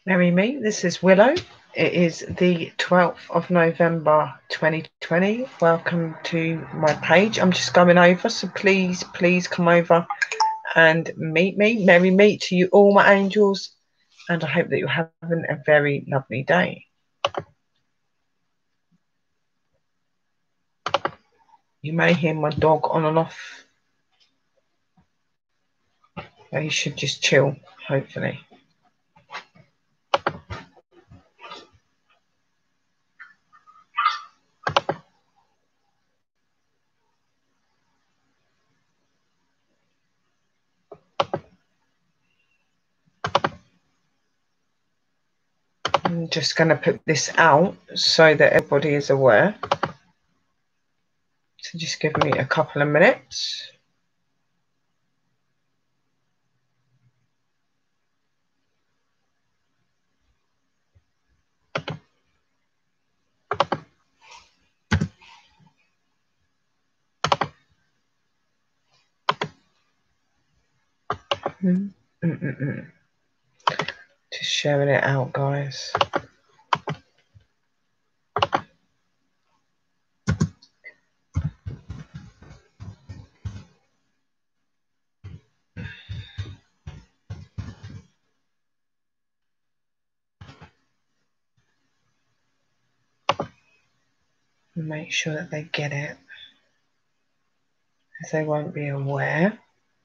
Merry me, this is Willow. It is the 12th of November 2020. Welcome to my page. I'm just going over, so please come over and meet me. Merry meet to you all, my angels, and I hope that you're having a very lovely day. You may hear my dog on and off. But he should just chill, hopefully. I'm just going to put this out so that everybody is aware. So just give me a couple of minutes. Just sharing it out, guys. Make sure that they get it, as they won't be aware.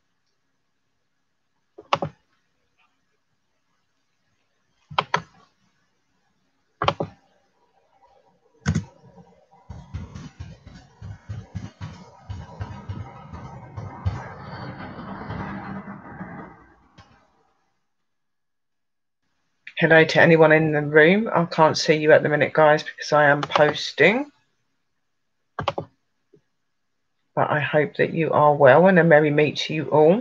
Hello to anyone in the room. I can't see you at the minute, guys, because I am posting. But I hope that you are well, and a merry meet to you all.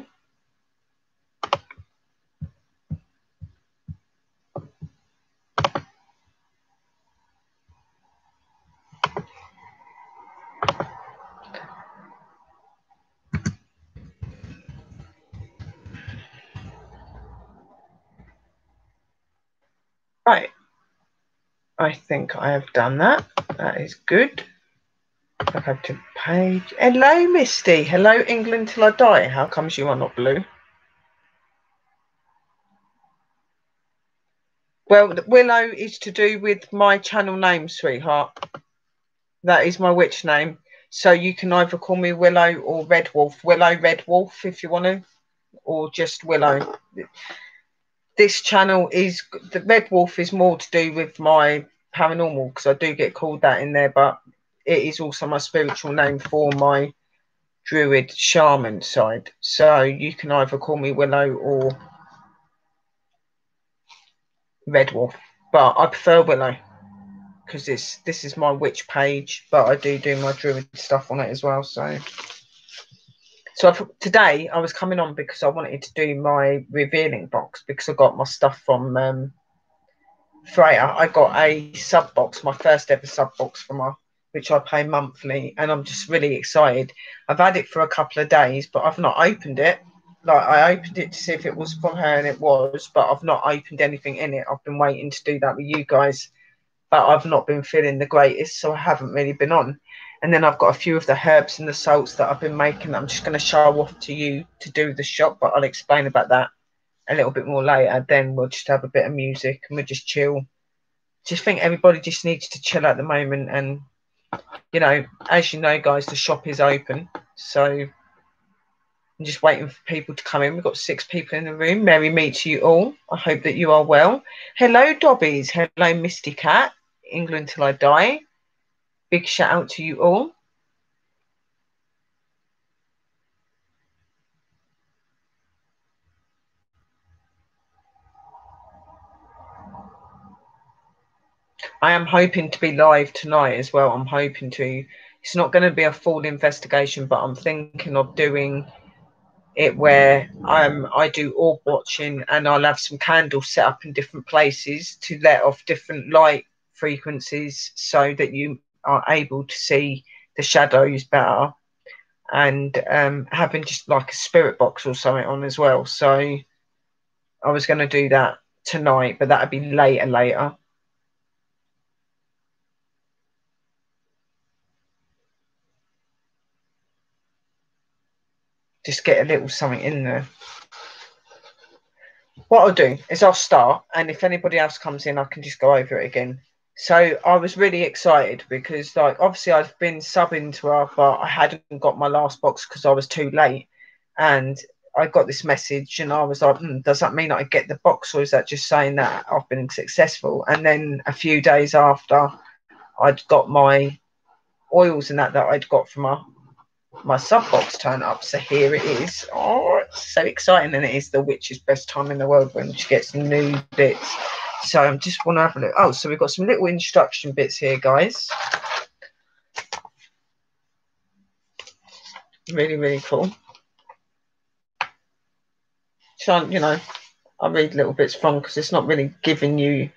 Right. I think I have done that. That is good. I'll go to page. Hello, Misty. Hello, England till I die. How comes you are not blue? Well, Willow is to do with my channel name, sweetheart. That is my witch name. So you can either call me Willow or Red Wolf. Willow, Red Wolf, if you want to, or just Willow. This channel is, the Red Wolf is more to do with my paranormal, because I do get called that in there, but it is also my spiritual name for my druid shaman side. So you can either call me Willow or Red Wolf, but I prefer Willow because this is my witch page, but I do my druid stuff on it as well. So today I was coming on because I wanted to do my revealing box, because I got my stuff from Freya. I got a sub box, my first ever sub box from her, which I pay monthly, and I'm just really excited. I've had it for a couple of days, but I've not opened it. Like, I opened it to see if it was from her, and it was, but I've not opened anything in it. I've been waiting to do that with you guys, but I've not been feeling the greatest, so I haven't really been on. And then I've got a few of the herbs and the salts that I've been making that I'm just going to show off to you to do the shop, but I'll explain about that a little bit more later. Then we'll just have a bit of music and we'll just chill. Just think everybody just needs to chill at the moment. And, you know, as you know, guys, the shop is open, so I'm just waiting for people to come in. We've got 6 people in the room. Merry meet to you all. I hope that you are well. Hello, Dobbies. Hello, Misty Cat. England till I die. Big shout out to you all. I am hoping to be live tonight as well. I'm hoping to. It's not going to be a full investigation, but I'm thinking of doing it where I do orb watching, and I'll have some candles set up in different places to let off different light frequencies so that you are able to see the shadows better, and having just like a spirit box or something on as well. So I was going to do that tonight, but that'd be later. Just get a little something in there. What I'll do is I'll start, and if anybody else comes in, I can just go over it again. So I was really excited because, like, obviously I've been subbing to her, but I hadn't got my last box because I was too late. And I got this message, and I was like, does that mean I get the box, or is that just saying that I've been successful? And then a few days after, I'd got my oils and that I'd got from her, my sub box turn up. So here it is. Oh, it's so exciting. And it is the witch's best time in the world when she gets new bits. So I just want to have a look. Oh, so we've got some little instruction bits here, guys. Really, really cool. So, you know, I read little bits from because it's not really giving you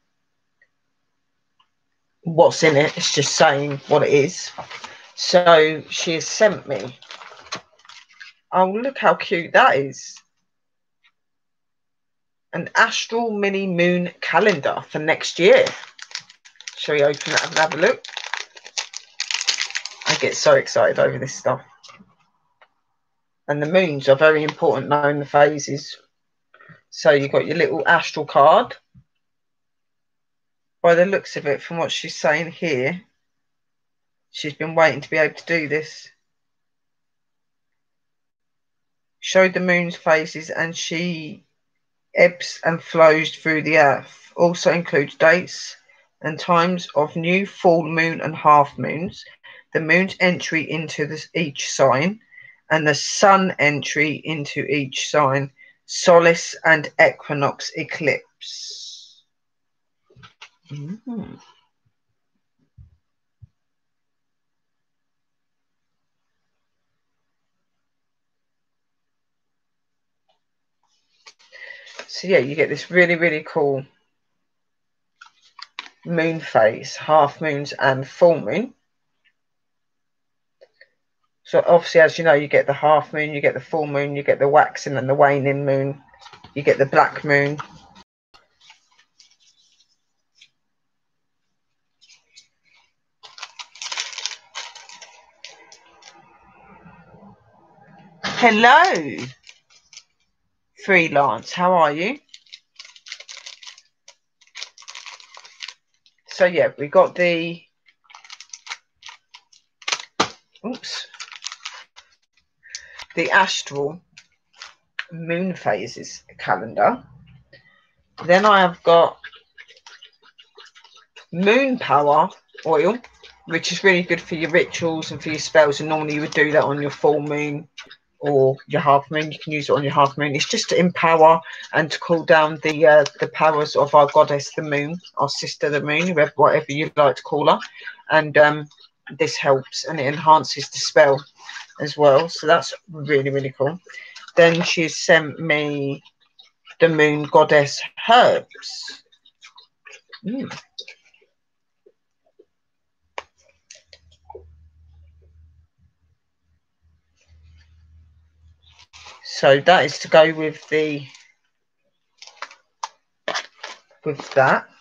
what's in it. It's just saying what it is. So she has sent me. Oh, look how cute that is. An astral mini moon calendar for next year. Shall we open that and have a look? I get so excited over this stuff. And the moons are very important, knowing the phases. So you've got your little astral card. By the looks of it, from what she's saying here, she's been waiting to be able to do this. Showed the moon's phases, and she ebbs and flows through the earth. Also includes dates and times of new full moon and half moons, the moon's entry into each sign, and the sun entry into each sign, solace and equinox eclipse. So yeah, you get this really, really cool moon phase, half moons and full moon. So obviously, as you know, you get the half moon, you get the full moon, you get the waxing and the waning moon, you get the black moon. Hello, Freelance, how are you? So yeah, we got the the astral moon phases calendar. Then I have got moon power oil, which is really good for your rituals and for your spells, and normally you would do that on your full moon or your half moon. You can use it on your half moon. It's just to empower and to cool down the powers of our goddess, the moon, our sister, the moon, whatever you'd like to call her. And this helps, and it enhances the spell as well. So that's really, really cool. Then she sent me the moon goddess herbs. So that is to go with that.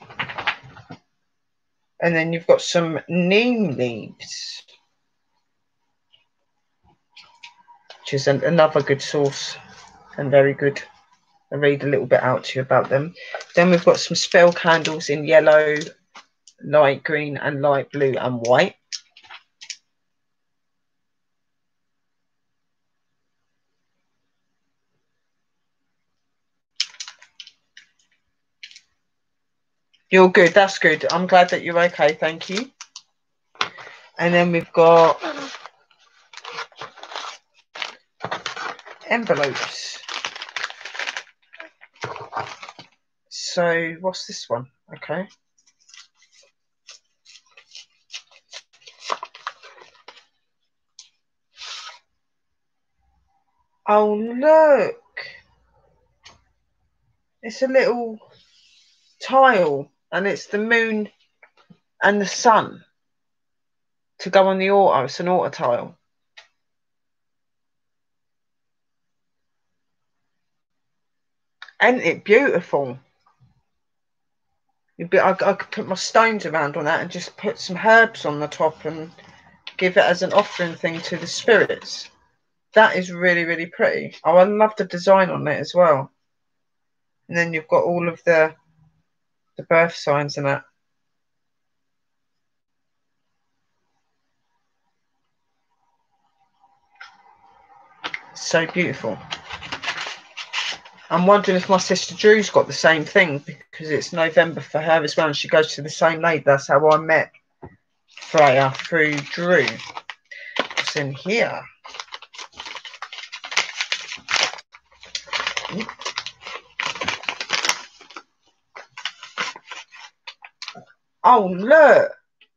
And then you've got some neem leaves, which is another good source and very good. I'll read a little bit out to you about them. Then we've got some spell candles in yellow, light green and light blue and white. You're good. That's good. I'm glad that you're okay. Thank you. And then we've got envelopes. So what's this one? Okay. Oh, look. It's a little tile, and it's the moon and the sun to go on the altar. It's an altar tile. Ain't it beautiful? I could put my stones around on that and just put some herbs on the top and give it as an offering thing to the spirits. That is really, really pretty. Oh, I love the design on it as well. And then you've got all of the birth signs and that. So beautiful. I'm wondering if my sister Drew's got the same thing, because it's November for her as well, and she goes to the same lady. That's how I met Freya, through Drew. What's in here? Oh, look.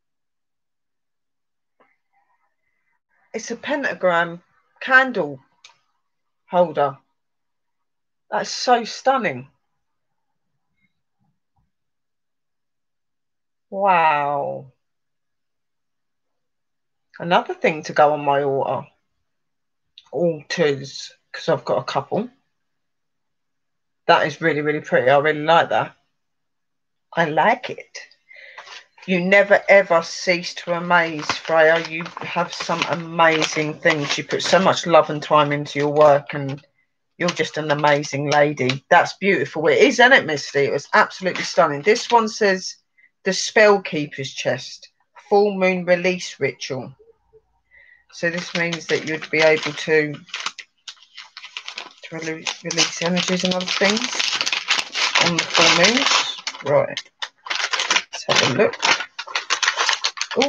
It's a pentagram candle holder. That's so stunning. Wow. Another thing to go on my altars, because I've got a couple. That is really, really pretty. I really like that. I like it. You never ever cease to amaze, Freya. You have some amazing things. You put so much love and time into your work, and you're just an amazing lady. That's beautiful. It is, isn't it, Misty? It was absolutely stunning. This one says the Spellkeeper's Chest, full moon release ritual. So this means that you'd be able to release energies and other things on the full moons. Right. Let's have a look. Oh,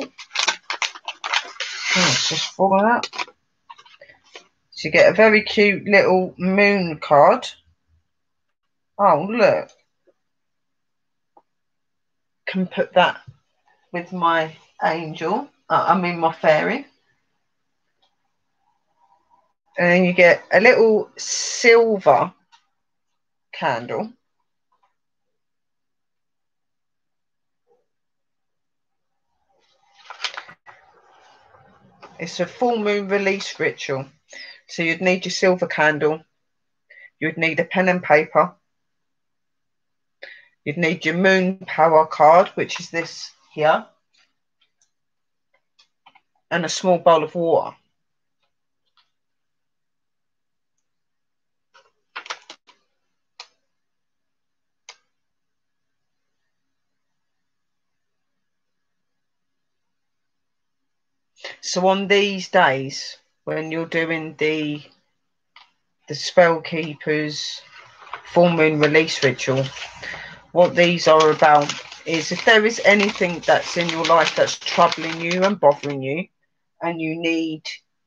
it's just fallen out. So you get a very cute little moon card. Oh, look. Can put that with my angel. My fairy. And then you get a little silver candle. It's a full moon release ritual. So you'd need your silver candle. You'd need a pen and paper. You'd need your moon power card, which is this here. And a small bowl of water. So on these days, when you're doing the Spellkeeper's full moon release ritual, what these are about is, if there is anything that's in your life that's troubling you and bothering you, and you need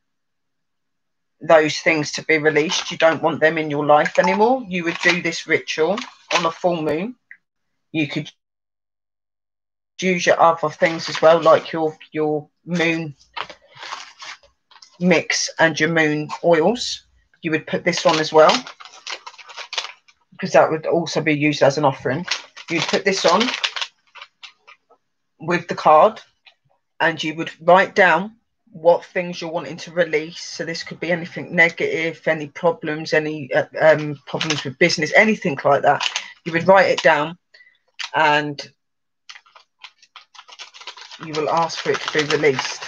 those things to be released, you don't want them in your life anymore, you would do this ritual on a full moon. You could use your other things as well, like your moon mix and your moon oils. You would put this on as well, because that would also be used as an offering. You'd put this on with the card, and you would write down what things you're wanting to release. So this could be anything negative, any problems, any problems with business, anything like that. You would write it down, and you will ask for it to be released.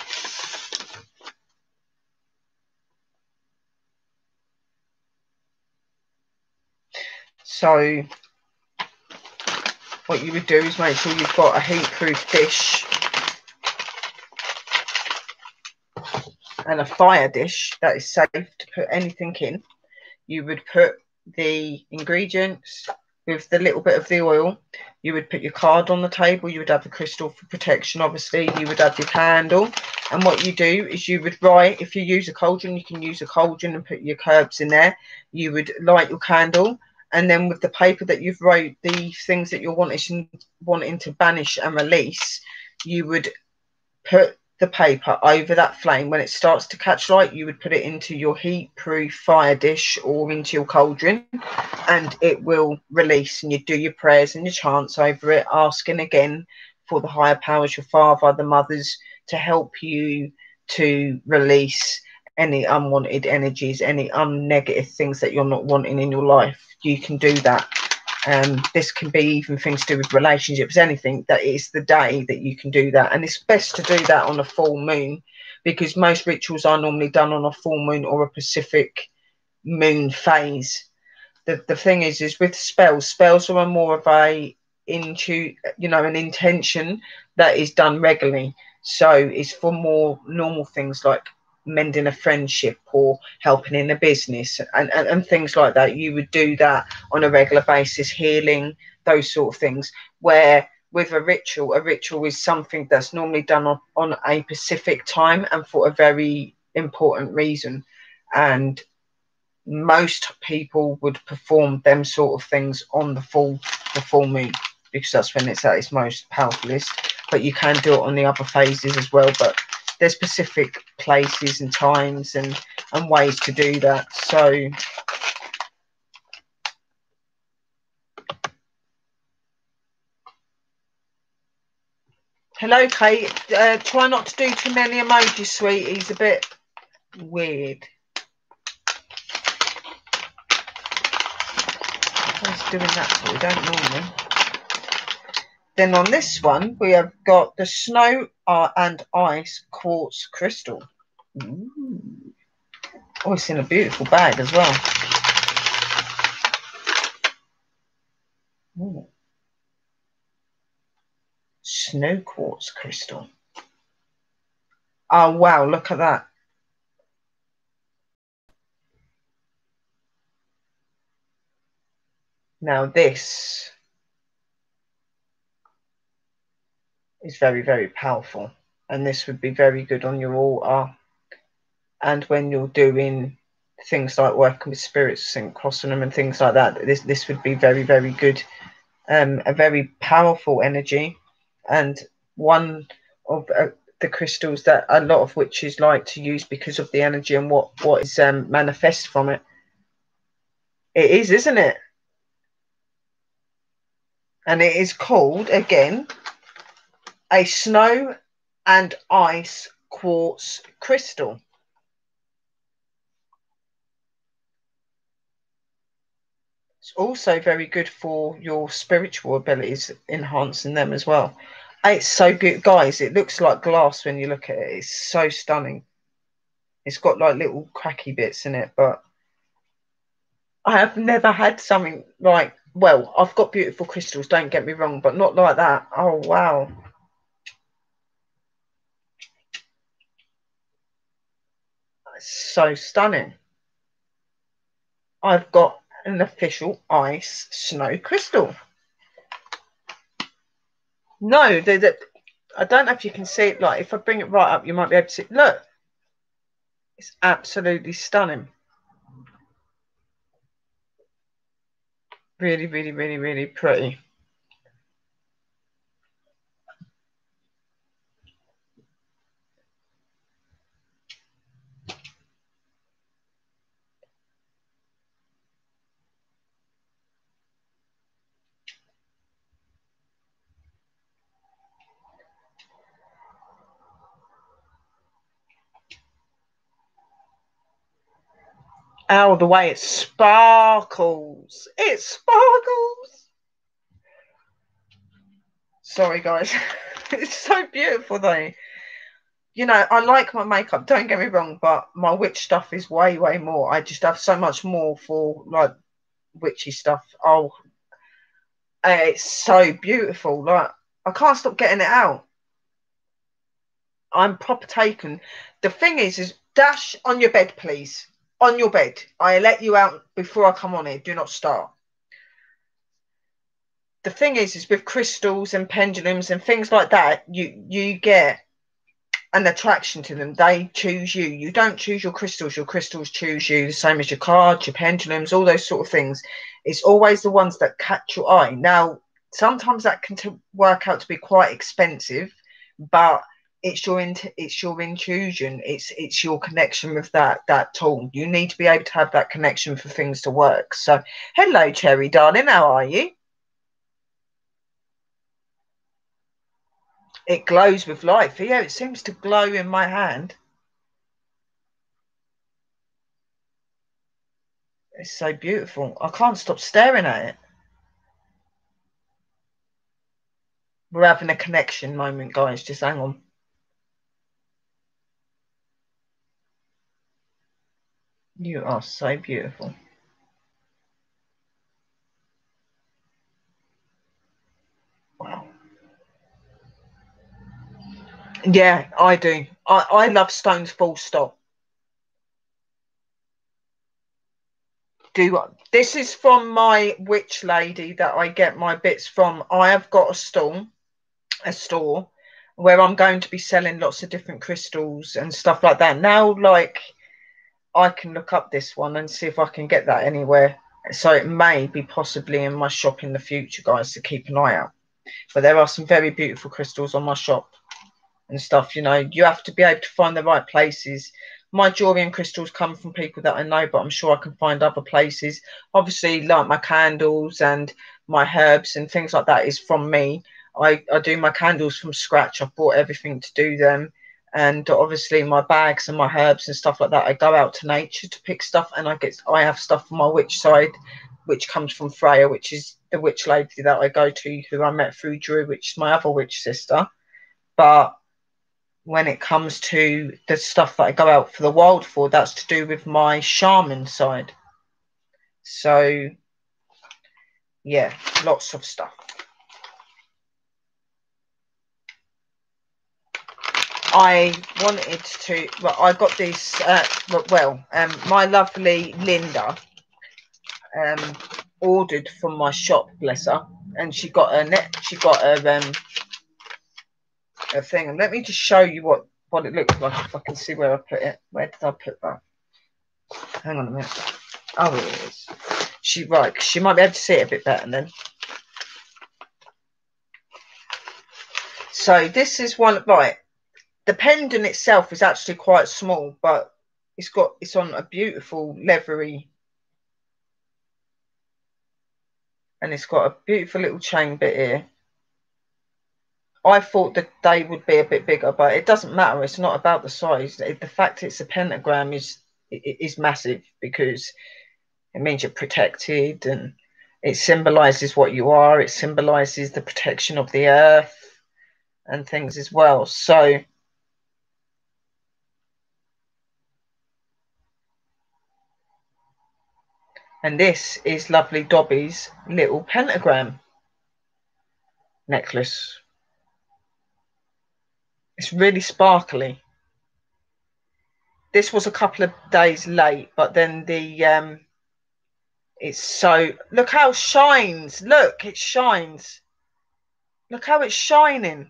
So what you would do is make sure you've got a heat-proof dish and a fire dish that is safe to put anything in. You would put the ingredients with the little bit of the oil. You would put your card on the table. You would have the crystal for protection, obviously. You would have your candle. And what you do is you would write, if you use a cauldron, you can use a cauldron and put your herbs in there. You would light your candle. And then with the paper that you've wrote, the things that you're wanting to banish and release, you would put the paper over that flame. When it starts to catch light, you would put it into your heat-proof fire dish or into your cauldron, and it will release. And you do your prayers and your chants over it, asking again for the higher powers, your father, the mothers, to help you to release any unwanted energies, any negative things that you're not wanting in your life. You can do that, This can be even things to do with relationships, anything. That is the day that you can do that. And it's best to do that on a full moon, because most rituals are normally done on a full moon or a Pacific moon phase. The thing is with spells are more of a an intention that is done regularly. So it's for more normal things like mending a friendship or helping in a business and things like that. You would do that on a regular basis, healing, those sort of things. Where with a ritual is something that's normally done on a specific time and for a very important reason. And most people would perform them sort of things on the full moon, because that's when it's at its most powerfulest. But you can do it on the other phases as well, but there's specific places and times and ways to do that. So hello, Kate. Try not to do too many emojis, sweetie. He's a bit weird. He's doing that, so we don't normally. Then on this one, we have got the snow and ice quartz crystal. Ooh. Oh, it's in a beautiful bag as well. Ooh. Snow quartz crystal. Oh, wow, look at that. Now this is very, very powerful. And this would be very good on your altar. And when you're doing things like working with spirits and crossing them and things like that, this would be very, very good. A very powerful energy, and one of the crystals that a lot of witches like to use because of the energy and what is manifest from it. It is, isn't it? And it is called, again, a snow and ice quartz crystal. It's also very good for your spiritual abilities, enhancing them as well. It's so good, guys. It looks like glass when you look at it. It's so stunning. It's got like little cracky bits in it, but I have never had something like, well, I've got beautiful crystals, don't get me wrong, but not like that. Oh, wow. It's so stunning. I've got an official ice snow crystal. No, I don't know if you can see it. Like, if I bring it right up, you might be able to see it. Look, it's absolutely stunning. Really, really, really, really pretty. Oh, the way it sparkles. It sparkles. Sorry, guys. It's so beautiful, though. You know, I like my makeup, don't get me wrong, but my witch stuff is way, way more. I just have so much more for, like, witchy stuff. Oh, it's so beautiful. Like, I can't stop getting it out. I'm proper taken. The thing is Dash, on your bed, please. On your bed. I let you out before I come on here. Do not start. The thing is with crystals and pendulums and things like that, you get an attraction to them. They choose you. You don't choose your crystals choose you, the same as your cards, your pendulums, all those sort of things. It's always the ones that catch your eye. Now, sometimes that can work out to be quite expensive, but it's your intuition, it's your connection with that tool. You need to be able to have that connection for things to work. So hello, Cherry darling, how are you? It glows with life. Yeah, it seems to glow in my hand. It's so beautiful. I can't stop staring at it. We're having a connection moment, guys. Just hang on. You are so beautiful. Wow. Yeah, I do. I love stones full stop. This is from my witch lady that I get my bits from. I have got a store where I'm going to be selling lots of different crystals and stuff like that. Now, like, I can look up this one and see if I can get that anywhere. So it may be possibly in my shop in the future, guys, to keep an eye out. But there are some very beautiful crystals on my shop and stuff. You know, you have to be able to find the right places. My jewelry and crystals come from people that I know, but I'm sure I can find other places. Obviously, like my candles and my herbs and things like that is from me. I do my candles from scratch. I've bought everything to do them. And obviously my bags and my herbs and stuff like that, I go out to nature to pick stuff, and I have stuff from my witch side, which comes from Freya, which is the witch lady that I go to, who I met through Drew, which is my other witch sister. But when it comes to the stuff that I go out for the wild for, that's to do with my shaman side. So, yeah, lots of stuff. I wanted to, well, I got this, my lovely Linda ordered from my shop, bless her, and she got a thing. And let me just show you what it looks like, if I can see where I put it. Where did I put that? Hang on a minute. Oh, here it is. She might be able to see it a bit better then. So this is one, right. The pendant itself is actually quite small, but it's on a beautiful leathery, and it's got a beautiful little chain bit here. I thought that they would be a bit bigger, but it doesn't matter. It's not about the size. The fact it's a pentagram is massive, because it means you're protected, and it symbolizes what you are. It symbolizes the protection of the earth and things as well. So, and this is lovely Dobby's little pentagram necklace. It's really sparkly. This was a couple of days late, but then it's so, look how it shines. Look, it shines. Look how it's shining.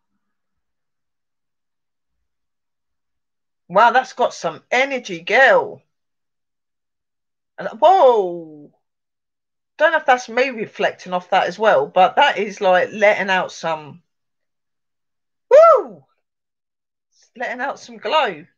Wow, that's got some energy, girl. Whoa. Don't know if that's me reflecting off that as well, but that is like letting out some, woo, letting out some glow.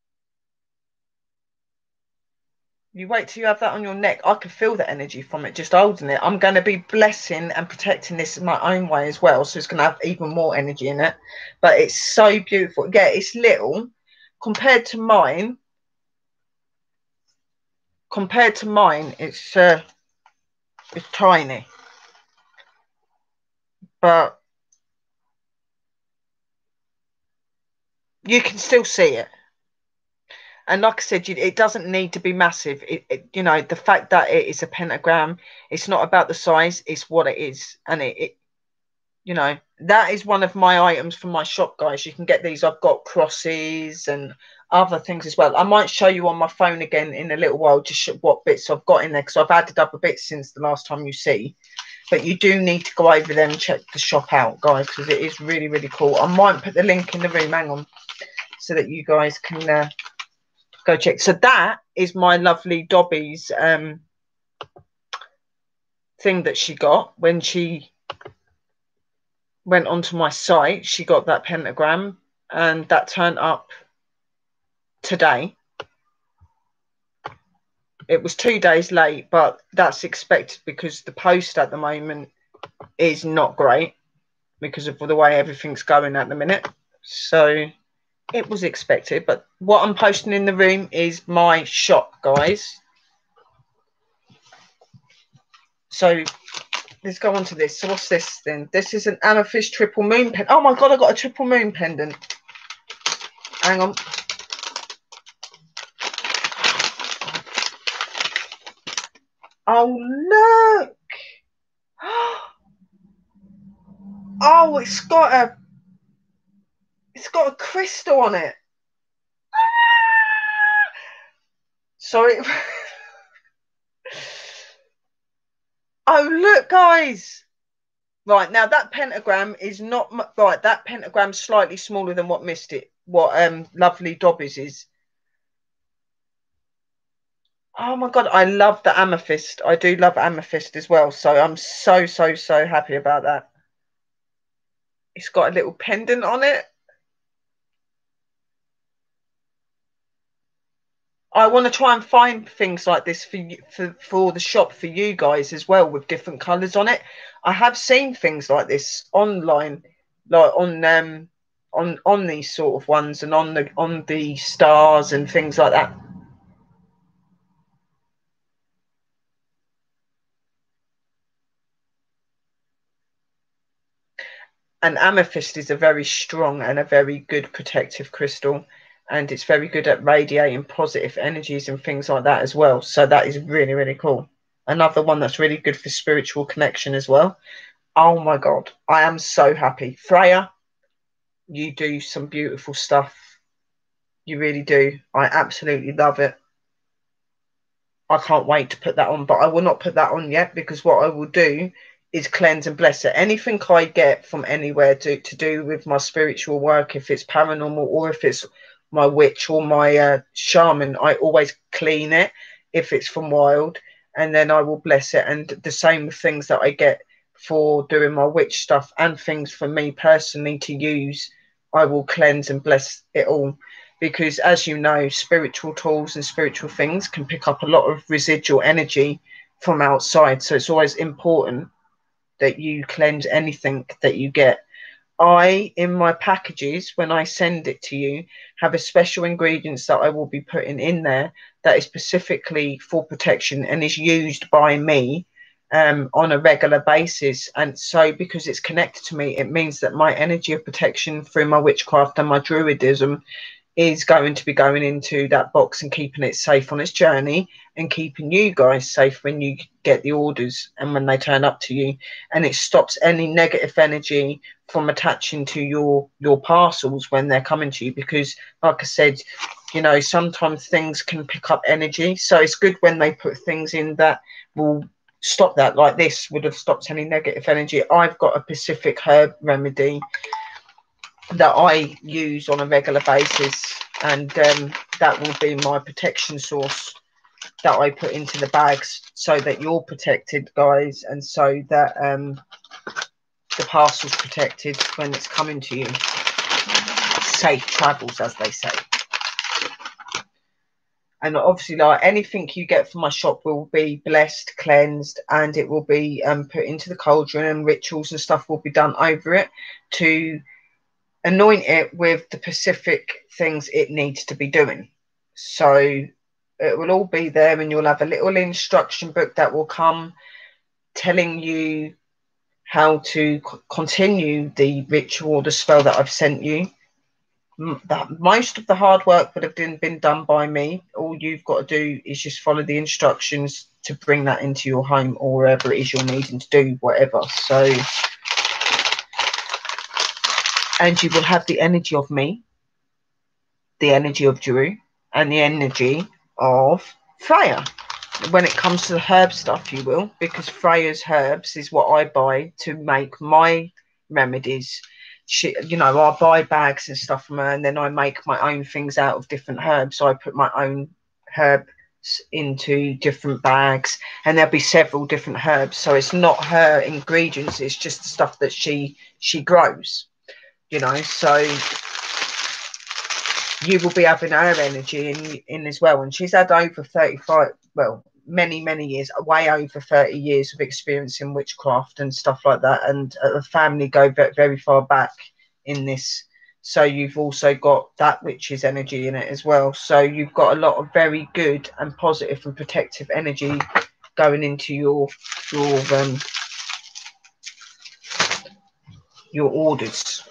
You wait till you have that on your neck. I can feel the energy from it, just holding it. I'm going to be blessing and protecting this in my own way as well. So it's going to have even more energy in it. But it's so beautiful. Yeah, it's little compared to mine. It's tiny. But you can still see it. And like I said, it doesn't need to be massive. You know, the fact that it is a pentagram, it's not about the size, it's what it is. And you know, that is one of my items from my shop, guys. You can get these. I've got crosses and other things as well. I might show you on my phone again in a little while, just what bits I've got in there, because I've added up a bit since the last time you see. But you do need to go over there and check the shop out, guys, because it is really, really cool. I might put the link in the room, hang on, so that you guys can go check. So that is my lovely Dobby's thing that she got when she went onto my site. She got that pentagram, and that turned up today. It was 2 days late, but that's expected because the post at the moment is not great because of the way everything's going at the minute. So it was expected. But what I'm posting in the room is my shop, guys. So let's go on to this. So what's this then? This is an amethyst triple moon pendant. Oh my god, I got a triple moon pendant. Hang on. Oh look. Oh, it's got a crystal on it. Sorry. Oh look, guys. Right, now that pentagram is not right. That pentagram's slightly smaller than what Lovely Dobbies is. Oh my god, I love the amethyst. I do love amethyst as well. So I'm so happy about that. It's got a little pendant on it. I want to try and find things like this for you, for the shop for you guys as well, with different colours on it. I have seen things like this online, like on these sort of ones, and on the stars and things like that. And amethyst is a very strong and a very good protective crystal, and it's very good at radiating positive energies and things like that as well. So that is really cool. Another one that's really good for spiritual connection as well. Oh my god, I am so happy. Freya, you do some beautiful stuff. You really do. I absolutely love it. I can't wait to put that on, but I will not put that on yet, because what I will do is cleanse and bless it. Anything I get from anywhere to do with my spiritual work, if it's paranormal or if it's my witch or my shaman, I always clean it if it's from wild, and then I will bless it. And the same with things that I get for doing my witch stuff and things for me personally to use, I will cleanse and bless it all. Because as you know, spiritual tools and spiritual things can pick up a lot of residual energy from outside. So it's always important that you cleanse anything that you get. I, in my packages, when I send it to you, have a special ingredients that I will be putting in there that is specifically for protection and is used by me on a regular basis. And so because it's connected to me, it means that my energy of protection through my witchcraft and my druidism is going to be going into that box and keeping it safe on its journey, and keeping you guys safe when you get the orders and when they turn up to you. And it stops any negative energy from attaching to your parcels when they're coming to you, because like I said, you know, sometimes things can pick up energy. So it's good when they put things in that will stop that. Like this would have stopped any negative energy. I've got a Pacific herb remedy that I use on a regular basis, and that will be my protection source that I put into the bags, so that you're protected, guys, and so that the parcel's protected when it's coming to you. Safe travels, as they say. And obviously, like anything you get from my shop will be blessed, cleansed, and it will be put into the cauldron, and rituals and stuff will be done over it to anoint it with the specific things it needs to be doing. So it will all be there, and you'll have a little instruction book that will come telling you how to continue the ritual or the spell that I've sent you. Most of the hard work would have been done by me. All you've got to do is just follow the instructions to bring that into your home or wherever it is you're needing to do whatever. So, and you will have the energy of me, the energy of Drew, and the energy of Freya. When it comes to the herb stuff, you will, because Freya's herbs is what I buy to make my remedies. You know, I buy bags and stuff from her, and then I make my own things out of different herbs. So I put my own herbs into different bags, and there'll be several different herbs. So it's not her ingredients, it's just the stuff that she grows, you know. So you will be having her energy in as well. And she's had over 35, well, many years, way over 30 years of experience in witchcraft and stuff like that. And the family go very far back in this. So you've also got that witch's energy in it as well. So you've got a lot of very good and positive and protective energy going into your your orders.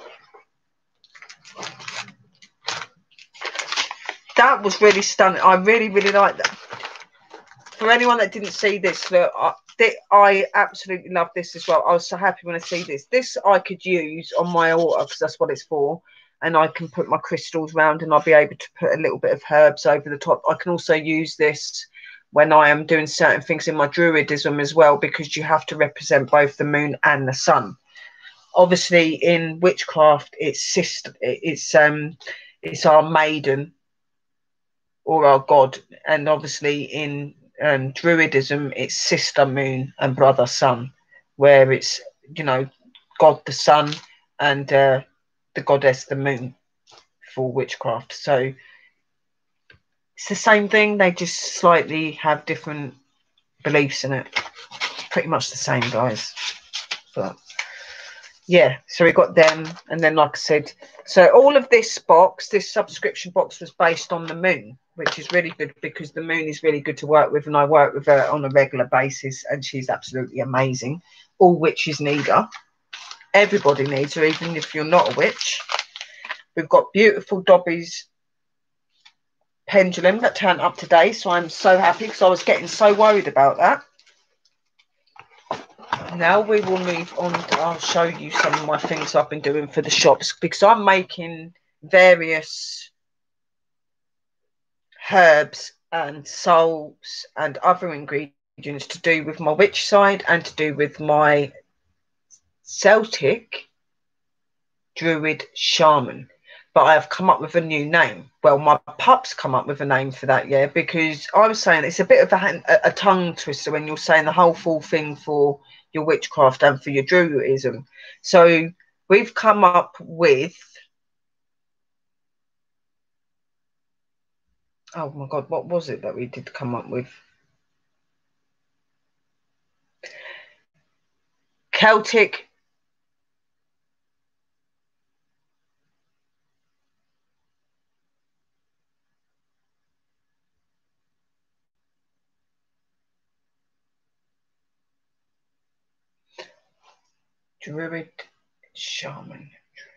That was really stunning. I really, really like that. For anyone that didn't see this, look, I absolutely love this as well. I was so happy when I see this. This I could use on my altar because that's what it's for. And I can put my crystals around and I'll be able to put a little bit of herbs over the top. I can also use this when I am doing certain things in my druidism as well, because you have to represent both the moon and the sun. Obviously, in witchcraft, it's our maiden or our god, and obviously in druidism, it's sister moon and brother sun, where it's, you know, god the sun and the goddess the moon for witchcraft. So it's the same thing, they just slightly have different beliefs in it. Pretty much the same, guys. But yeah, so we got them, and then like I said, so all of this box, this subscription box, was based on the moon, which is really good because the moon is really good to work with, and I work with her on a regular basis, and she's absolutely amazing. All witches need her. Everybody needs her, even if you're not a witch. We've got beautiful Dobby's pendulum that turned up today, so I'm so happy because I was getting so worried about that. Now we will move on to, I'll show you some of my things I've been doing for the shops, because I'm making various herbs and salves and other ingredients to do with my witch side and to do with my Celtic Druid Shaman. But I have come up with a new name. Well, my pups come up with a name for that, yeah, because I was saying it's a bit of a tongue twister when you're saying the whole full thing for your witchcraft and for your druidism. So we've come up with, oh my god, what was it that we did come up with? Celtic Druid Shaman.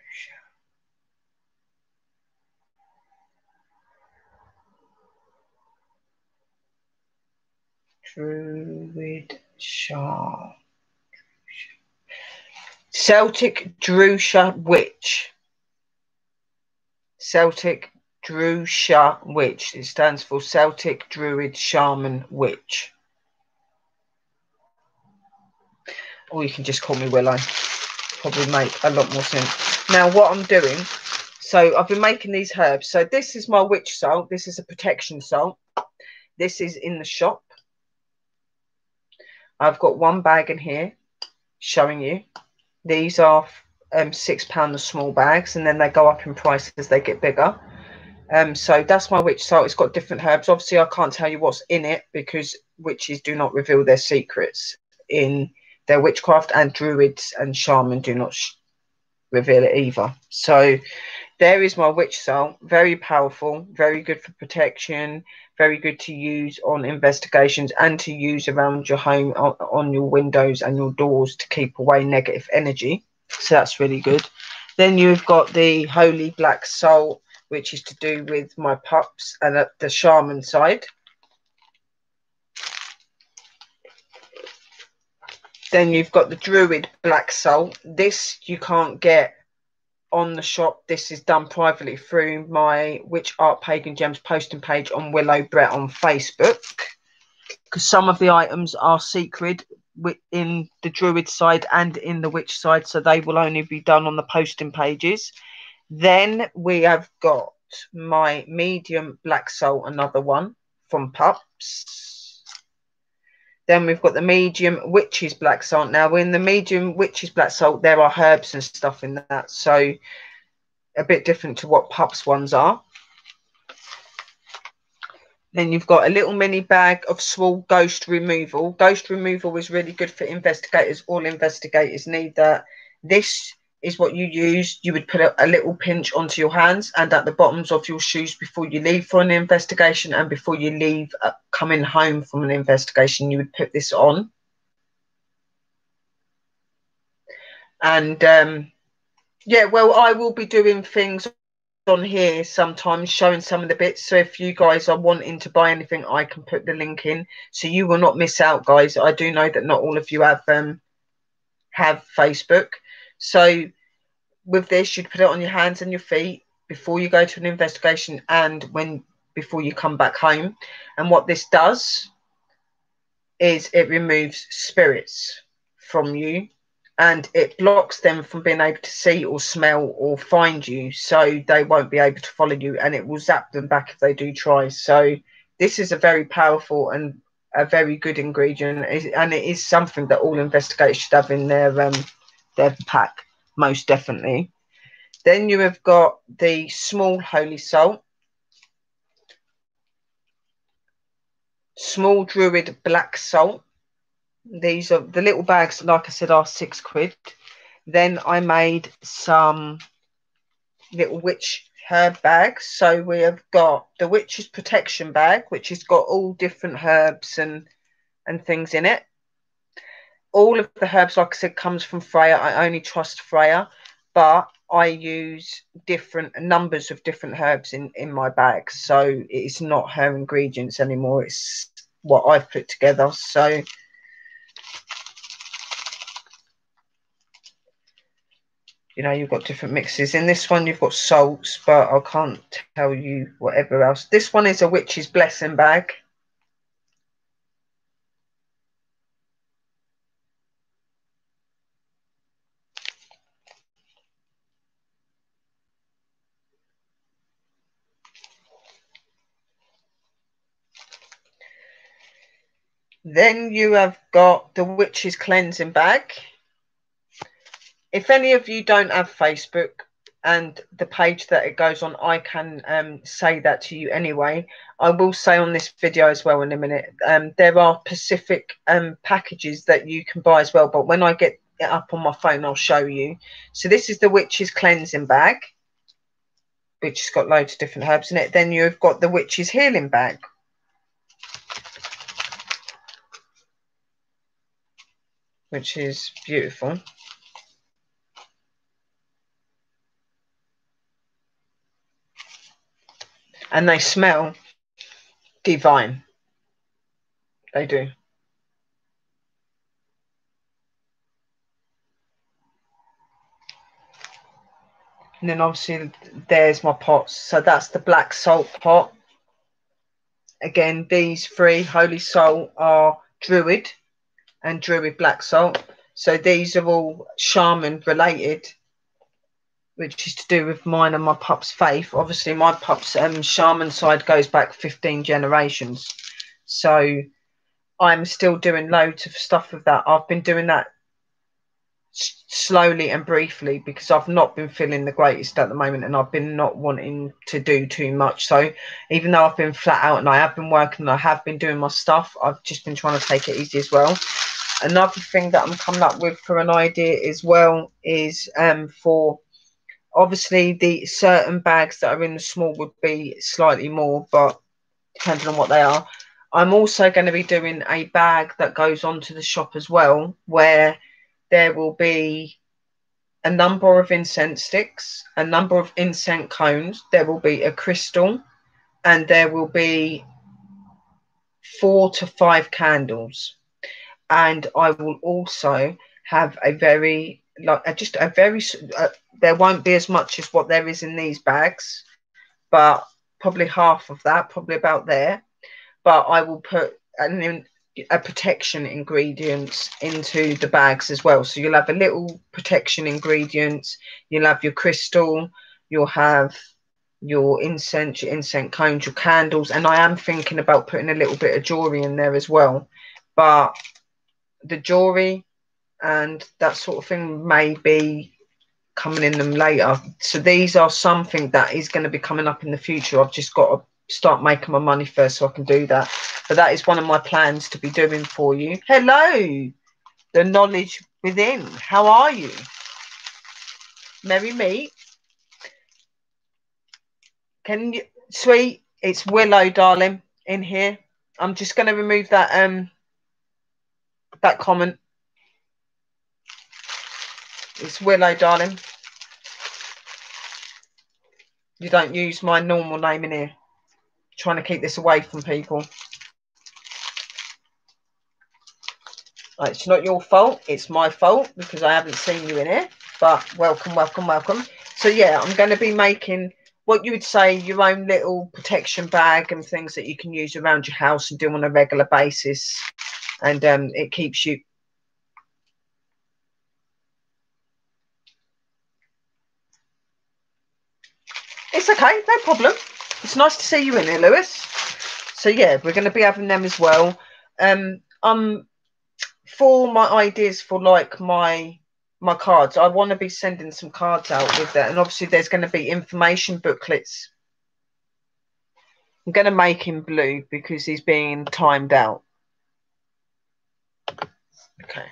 Druid Shaman. Celtic Drusha Witch. Celtic Drusha Witch. It stands for Celtic Druid Shaman Witch. Or you can just call me Willow. Probably make a lot more sense. Now what I'm doing, so I've been making these herbs. So this is my witch salt. This is a protection salt. This is in the shop. I've got one bag in here showing you. These are £6 the small bags, and then they go up in price as they get bigger. So that's my witch salt. It's got different herbs. Obviously, I can't tell you what's in it because witches do not reveal their secrets in their witchcraft, and druids and shaman do not reveal it either. So there is my witch salt. Very powerful, very good for protection, very good to use on investigations and to use around your home, on your windows and your doors, to keep away negative energy. So that's really good. Then you've got the holy black salt, which is to do with my pups and at the shaman side. Then you've got the druid black salt. This you can't get on the shop. This is done privately through my Witch Art Pagan Gems posting page on Willow Brett on Facebook, because some of the items are secret in the druid side and in the witch side, so they will only be done on the posting pages. Then we have got my medium black salt, another one from Pups. Then we've got the medium witches black salt. Now in the medium witches black salt, there are herbs and stuff in that, so a bit different to what Pups ones are. Then you've got a little mini bag of small ghost removal. Ghost removal is really good for investigators. All investigators need that. This is what you use. You would put a little pinch onto your hands and at the bottoms of your shoes before you leave for an investigation, and before you leave coming home from an investigation, you would put this on. And Yeah, well, I will be doing things on here sometimes, showing some of the bits. So if you guys are wanting to buy anything, I can put the link in, so you will not miss out, guys. I do know that not all of you have Facebook, so with this, you'd put it on your hands and your feet before you go to an investigation and before you come back home. And what this does is it removes spirits from you, and it blocks them from being able to see or smell or find you, so they won't be able to follow you, and it will zap them back if they do try. So this is a very powerful and a very good ingredient, and it is something that all investigators should have in their pack, most definitely. Then you have got the small holy salt, small druid black salt. These are the little bags, like I said, are £6. Then I made some little witch herb bags. So we have got the witch's protection bag, which has got all different herbs and things in it. All of the herbs, like I said, comes from Freya. I only trust Freya, but I use different numbers of different herbs in my bag. So it's not her ingredients anymore. It's what I've put together. So you know, you've got different mixes. In this one, you've got salts, but I can't tell you whatever else. This one is a witch's blessing bag. Then you have got the witch's cleansing bag. If any of you don't have Facebook and the page that it goes on, I can say that to you anyway. I will say on this video as well in a minute, there are Pacific packages that you can buy as well, but when I get it up on my phone, I'll show you. So this is the witch's cleansing bag, which has got loads of different herbs in it. Then you've got the witch's healing bag, which is beautiful. And they smell divine. They do. And then obviously there's my pots. So that's the black salt pot. Again, these three, holy salt, are druid and druid black salt. So these are all shaman related, which is to do with mine and my pup's faith. Obviously, my pup's shaman side goes back 15 generations. So I'm still doing loads of stuff with that. I've been doing that slowly and briefly because I've not been feeling the greatest at the moment, and I've been not wanting to do too much. So even though I've been flat out and I have been working and I have been doing my stuff, I've just been trying to take it easy as well. Another thing that I'm coming up with for an idea as well is for obviously the certain bags that are in the small would be slightly more, but depending on what they are. I'm also going to be doing a bag that goes onto the shop as well, where there will be a number of incense sticks, a number of incense cones, there will be a crystal, and there will be 4 to 5 candles. And I will also have a very, there won't be as much as what there is in these bags, but probably half of that, probably about there. But I will put a protection ingredients into the bags as well. So you'll have a little protection ingredients, you'll have your crystal, you'll have your incense cones, your candles, and I am thinking about putting a little bit of jewelry in there as well. But the jewelry and that sort of thing may be coming in them later. So these are something that is going to be coming up in the future. I've just got to start making my money first so I can do that. But that is one of my plans to be doing for you. Hello, the knowledge within. How are you? Merry meet. Can you, sweet? It's Willow, darling, in here. I'm just going to remove that that comment. It's Willow, darling. You don't use my normal name in here. Trying to keep this away from people. Right, it's not your fault. It's my fault because I haven't seen you in here. But welcome, welcome, welcome. So yeah, I'm going to be making what you would say your own little protection bag and things that you can use around your house and do on a regular basis. And it keeps you... It's okay, no problem. It's nice to see you in here, Lewis. So yeah, we're going to be having them as well. For my ideas for like my cards, I want to be sending some cards out with that, and obviously there's going to be information booklets. I'm going to make him blue because he's being timed out. Okay.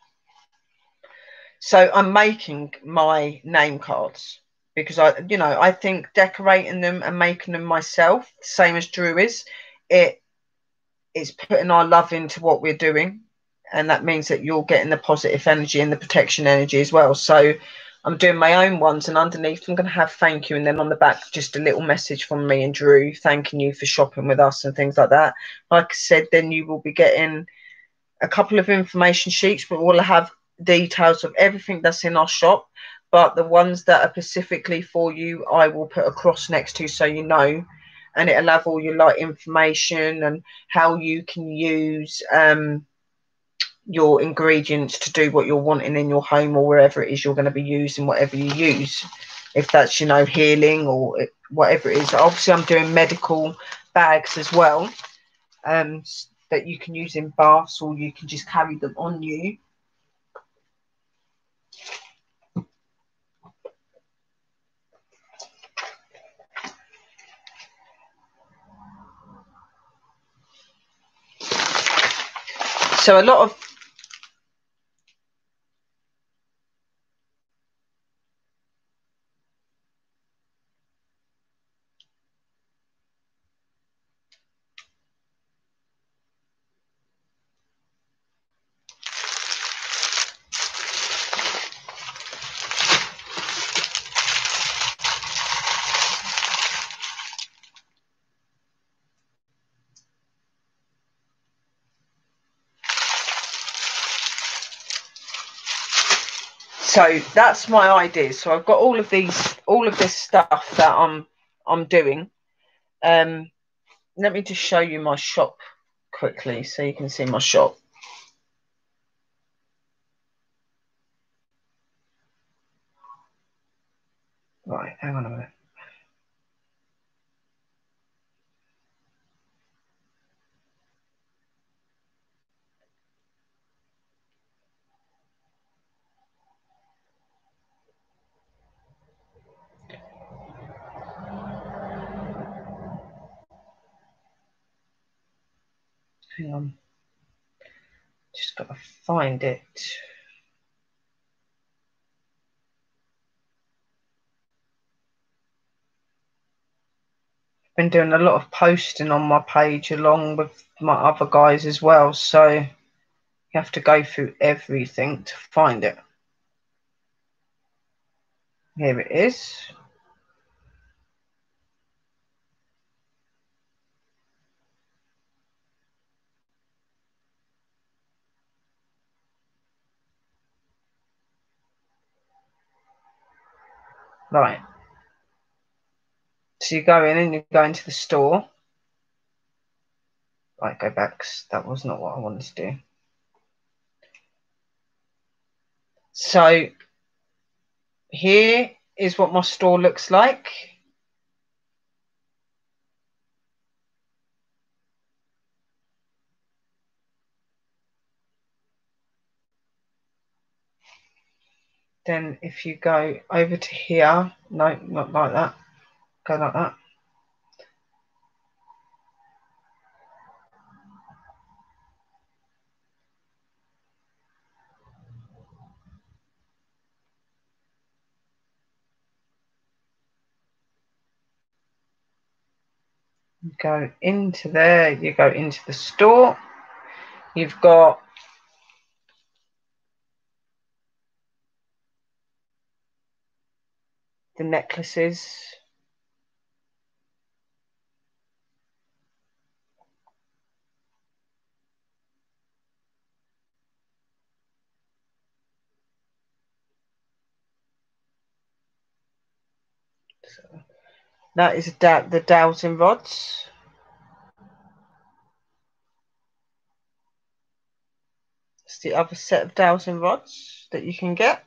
So I'm making my name cards because I think decorating them and making them myself, same as Drew is, it's putting our love into what we're doing. And that means that you're getting the positive energy and the protection energy as well. So I'm doing my own ones, and underneath I'm going to have thank you, and then on the back just a little message from me and Drew thanking you for shopping with us and things like that. Like I said, then you will be getting a couple of information sheets, but we'll have details of everything that's in our shop. But the ones that are specifically for you, I will put a cross next to so you know, and it'll have all your like information and how you can use your ingredients to do what you're wanting in your home or wherever it is you're going to be using whatever you use, if that's healing or whatever it is. Obviously I'm doing medical bags as well, that you can use in baths, or you can just carry them on you. So a lot of so that's my idea. So I've got all of this stuff that I'm doing. Let me just show you my shop quickly so you can see my shop. Right, hang on a minute. Hang on. Just got to find it. Been doing a lot of posting on my page along with my other guys as well, so you have to go through everything to find it. Here it is. Right. So you go in and you go into the store. Right, go back. That was not what I wanted to do. So here is what my store looks like. Then if you go over to here, no, not like that. Go like that. Go into there, you go into the store. You've got the necklaces. So that is the dowsing rods. It's the other set of dowsing rods that you can get.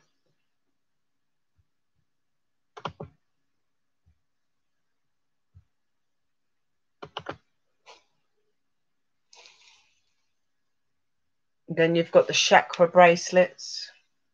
Then you've got the chakra bracelets.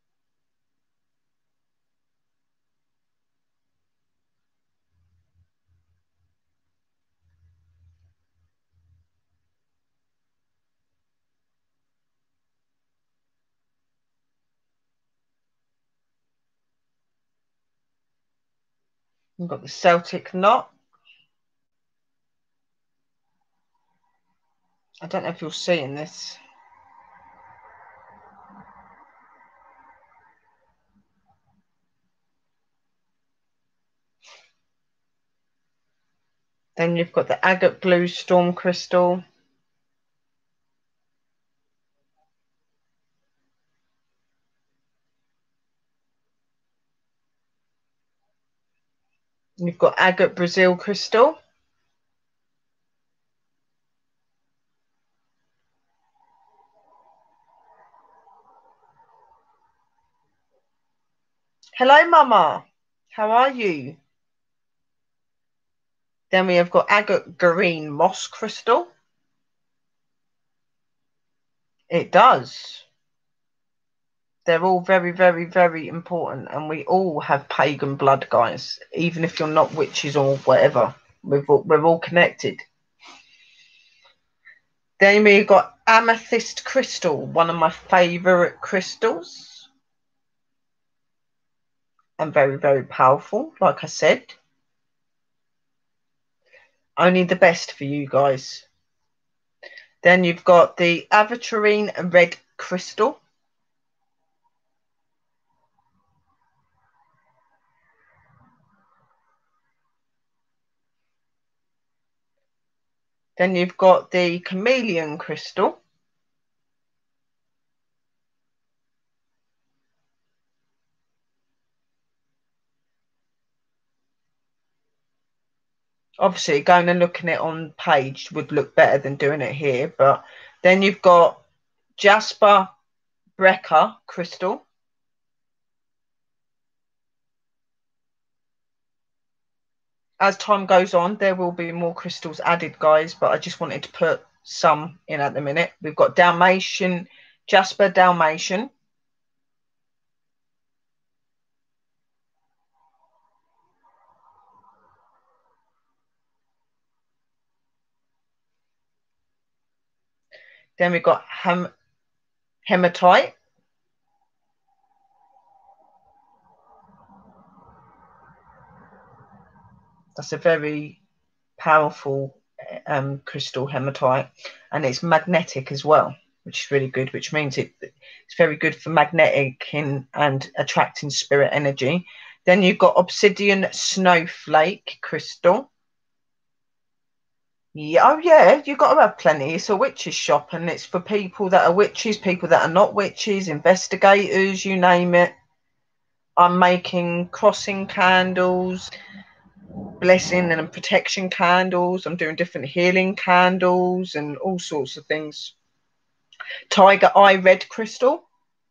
You've got the Celtic knot. I don't know if you're seeing this. Then you've got the agate blue storm crystal. You've got agate Brazil crystal. Hello, Mama. How are you? Then we have got agate green moss crystal. It does. They're all very, very, very important. And we all have pagan blood, guys. Even if you're not witches or whatever. We're all connected. Then we've got amethyst crystal, one of my favourite crystals. And very, very powerful, like I said. Only the best for you guys. Then you've got the aventurine red crystal. Then you've got the chameleon crystal. Obviously, going and looking at it on page would look better than doing it here. But then you've got Jasper Brecker crystal. As time goes on, there will be more crystals added, guys. But I just wanted to put some in at the minute. We've got Dalmatian, Jasper Dalmatian. Then we've got hematite. That's a very powerful crystal, hematite, and it's magnetic as well, which is really good, which means it's very good for magnetic and attracting spirit energy. Then you've got obsidian snowflake crystal. Yeah, oh yeah, you've got to have plenty. It's a witch's shop, and it's for people that are witches, people that are not witches, investigators, you name it. I'm making crossing candles, blessing and protection candles. I'm doing different healing candles and all sorts of things. Tiger eye red crystal.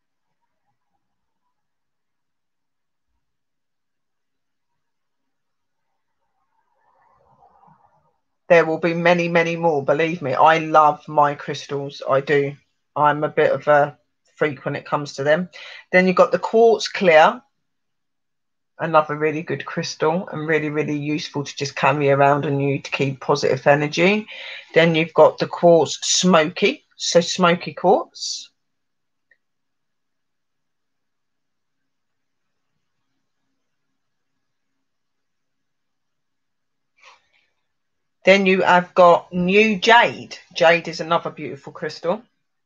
There will be many, many more. Believe me, I love my crystals. I do. I'm a bit of a freak when it comes to them. Then you've got the quartz clear. Another really good crystal and really, really useful to just carry around on you to keep positive energy. Then you've got the quartz smoky. So smoky quartz. Then you have got new jade. Jade is another beautiful crystal.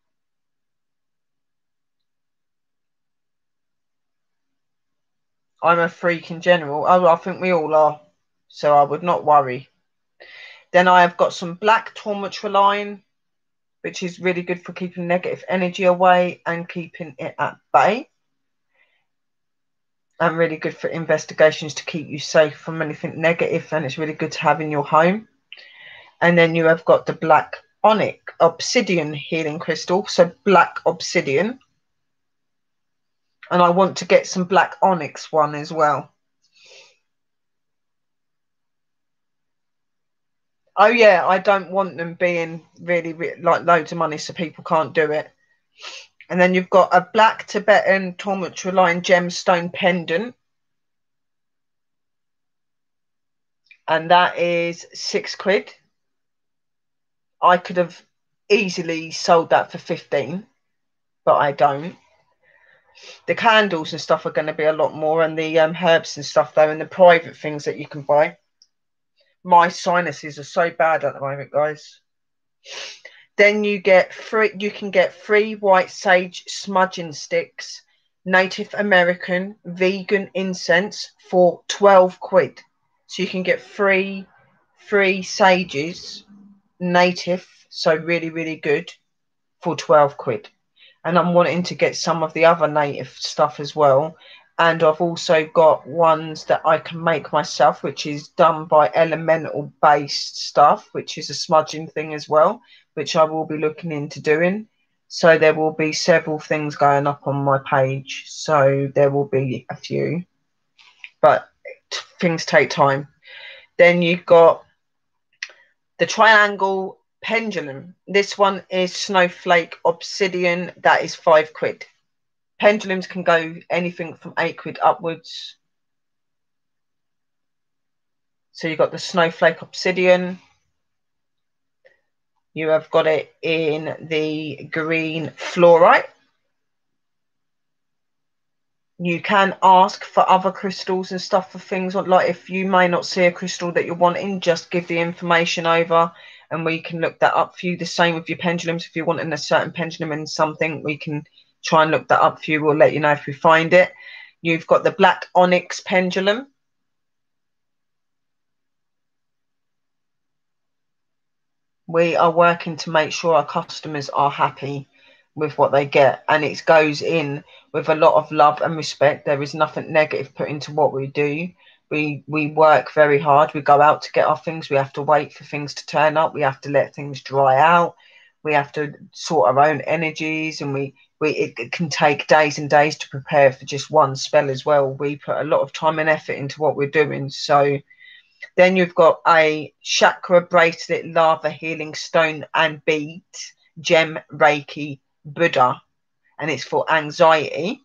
I'm a freak in general. Oh, I think we all are. So I would not worry. Then I have got some black tourmaline, which is really good for keeping negative energy away and keeping it at bay. and really good for investigations to keep you safe from anything negative, and it's really good to have in your home. And then you have got the black onyx obsidian healing crystal, so black obsidian, and I want to get some black onyx one as well. Oh yeah, I don't want them being really like loads of money so people can't do it. And then you've got a black Tibetan tourmaline gemstone pendant, and that is £6. I could have easily sold that for 15, but I don't. The candles and stuff are going to be a lot more, and the herbs and stuff though, and the private things that you can buy. My sinuses are so bad at the moment, guys. Then you get free. You can get free white sage smudging sticks, Native American vegan incense for £12. So you can get free sages, native, so really, really good, for £12. And I'm wanting to get some of the other native stuff as well. And I've also got ones that I can make myself, which is done by elemental based stuff, which is a smudging thing as well, which I will be looking into doing. So there will be several things going up on my page. So there will be a few, but things take time. Then you've got the triangle pendulum. This one is snowflake obsidian. That is £5. Pendulums can go anything from £8 upwards. So you've got the snowflake obsidian. You have got it in the green fluorite. You can ask for other crystals and stuff for things like if you may not see a crystal that you're wanting, just give the information over and we can look that up for you. The same with your pendulums. If you're wanting a certain pendulum and something, we can try and look that up for you. We'll let you know if we find it. You've got the black onyx pendulum. We are working to make sure our customers are happy with what they get, and it goes in with a lot of love and respect. There is nothing negative put into what we do. We work very hard. We go out to get our things. We have to wait for things to turn up. We have to let things dry out. We have to sort our own energies, and it can take days and days to prepare for just one spell as well. We put a lot of time and effort into what we're doing. So then you've got a chakra bracelet, lava healing stone and bead, gem Reiki Buddha, and it's for anxiety.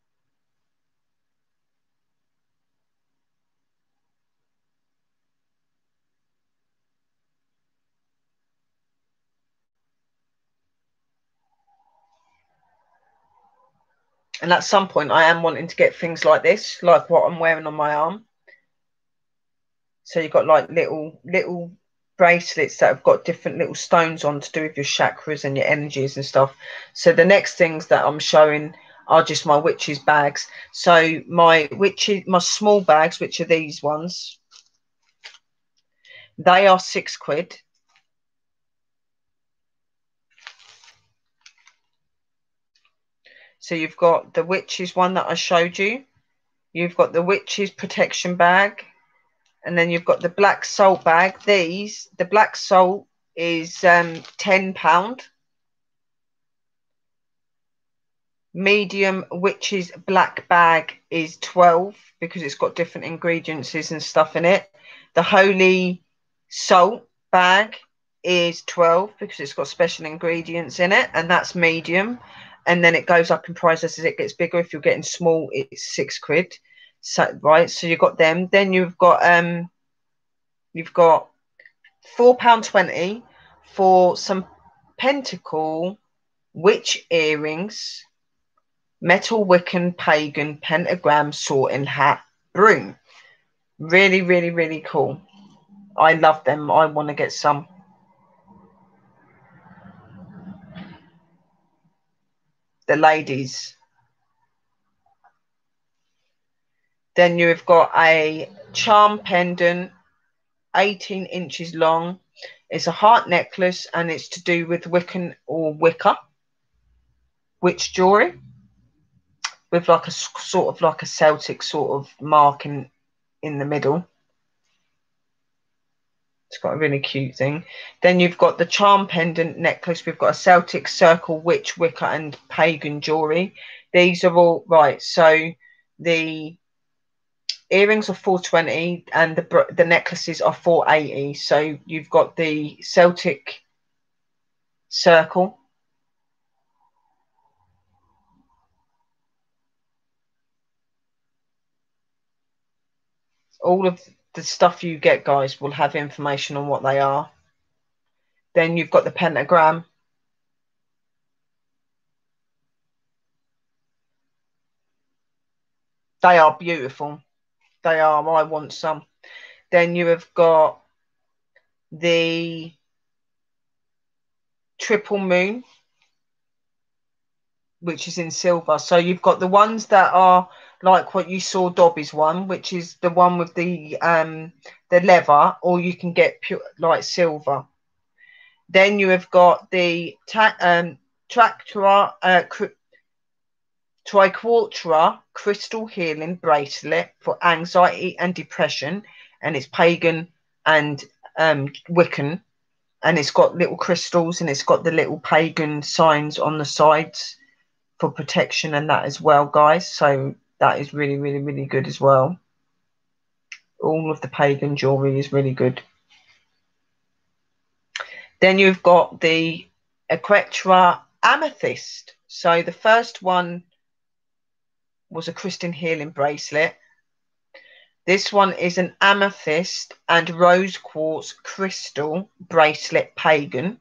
And at some point I am wanting to get things like this, like what I'm wearing on my arm. So you've got like little bracelets that have got different little stones on to do with your chakras and your energies and stuff. So the next things that I'm showing are just my witches bags. So my small bags, which are these ones, they are £6. So you've got the witches one that I showed you. You've got the witches protection bag. And then you've got the black salt bag. The black salt is £10. Medium witches black bag is 12 because it's got different ingredients and stuff in it. The holy salt bag is 12 because it's got special ingredients in it, and that's medium. And then it goes up in price as it gets bigger. If you're getting small, it's £6. So right, so you've got them. Then you've got £4.20 for some pentacle witch earrings, metal Wiccan pagan pentagram sorting hat broom. Really, really, really cool. I love them. I want to get some. The ladies. Then you've got a charm pendant, 18 inches long. It's a heart necklace, and it's to do with Wiccan or Wicca, witch jewelry. with like a sort of like a Celtic sort of mark in the middle. It's got a really cute thing. Then you've got the charm pendant necklace. We've got a Celtic circle, witch, Wicca, and pagan jewelry. These are all right. So the earrings are 420 and the necklaces are 480. So you've got the Celtic circle. All of the stuff you get, guys, will have information on what they are. Then you've got the pentagram. They are beautiful. They are. I want some. Then you have got the triple moon, which is in silver. So you've got the ones that are like what you saw Dobby's one, which is the one with the leather, or you can get pure like silver. Then you have got the Triquetra crystal healing bracelet for anxiety and depression, and it's pagan and Wiccan, and it's got little crystals and it's got the little pagan signs on the sides for protection and that as well, guys. So that is really, really, really good as well. All of the pagan jewelry is really good. Then you've got the Equetra amethyst. So the first one was a crystal healing bracelet. This one is an amethyst and rose quartz crystal bracelet pagan.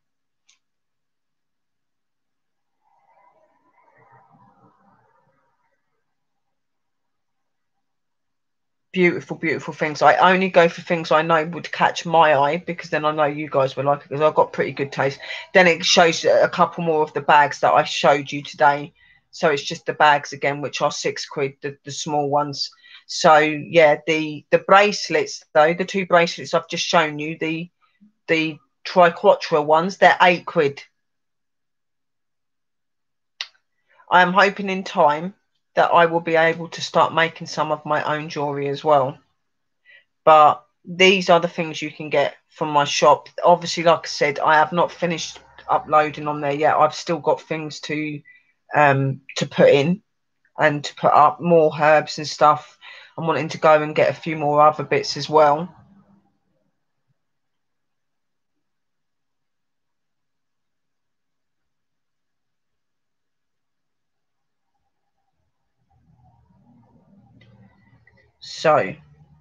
Beautiful, beautiful things. I only go for things I know would catch my eye, because then I know you guys will like it, because I've got pretty good taste. Then it shows a couple more of the bags that I showed you today. So it's just the bags again, which are £6, the small ones. So yeah, the bracelets though, the two bracelets I've just shown you, the Triquetra ones, they're £8. I am hoping in time that I will be able to start making some of my own jewelry as well. But these are the things you can get from my shop. Obviously, like I said, I have not finished uploading on there yet. I've still got things to put in and to put up, more herbs and stuff. I'm wanting to go and get a few more other bits as well. So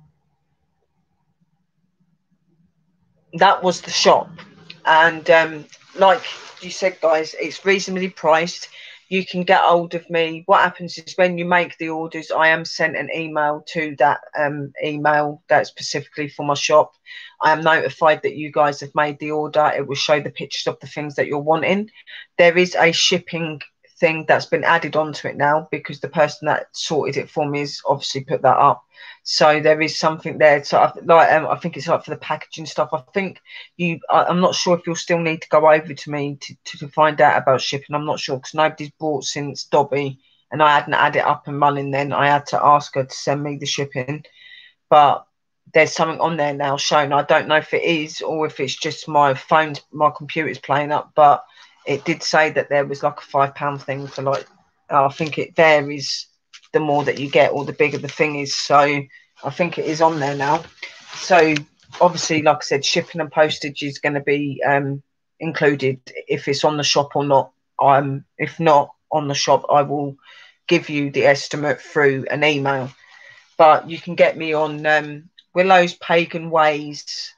that was the shop, and like you said, guys, it's reasonably priced. You can get hold of me. What happens is when you make the orders, I am sent an email to that email that's specifically for my shop. I am notified that you guys have made the order. It will show the pictures of the things that you're wanting. There is a shipping thing that's been added onto it now, because the person that sorted it for me has obviously put that up. So there is something there. So I think it's like for the packaging stuff. I think I'm not sure if you'll still need to go over to me to find out about shipping. I'm not sure, because nobody's bought since Dobby, and I hadn't had it up and running then. I had to ask her to send me the shipping. But there's something on there now showing. I don't know if it is or if it's just my computer's playing up, but it did say that there was like a £5 thing for like, I think it varies the more that you get or the bigger the thing is. So I think it is on there now. So obviously, like I said, shipping and postage is going to be included if it's on the shop or not. If not on the shop, I will give you the estimate through an email. But you can get me on Willow's Pagan Ways.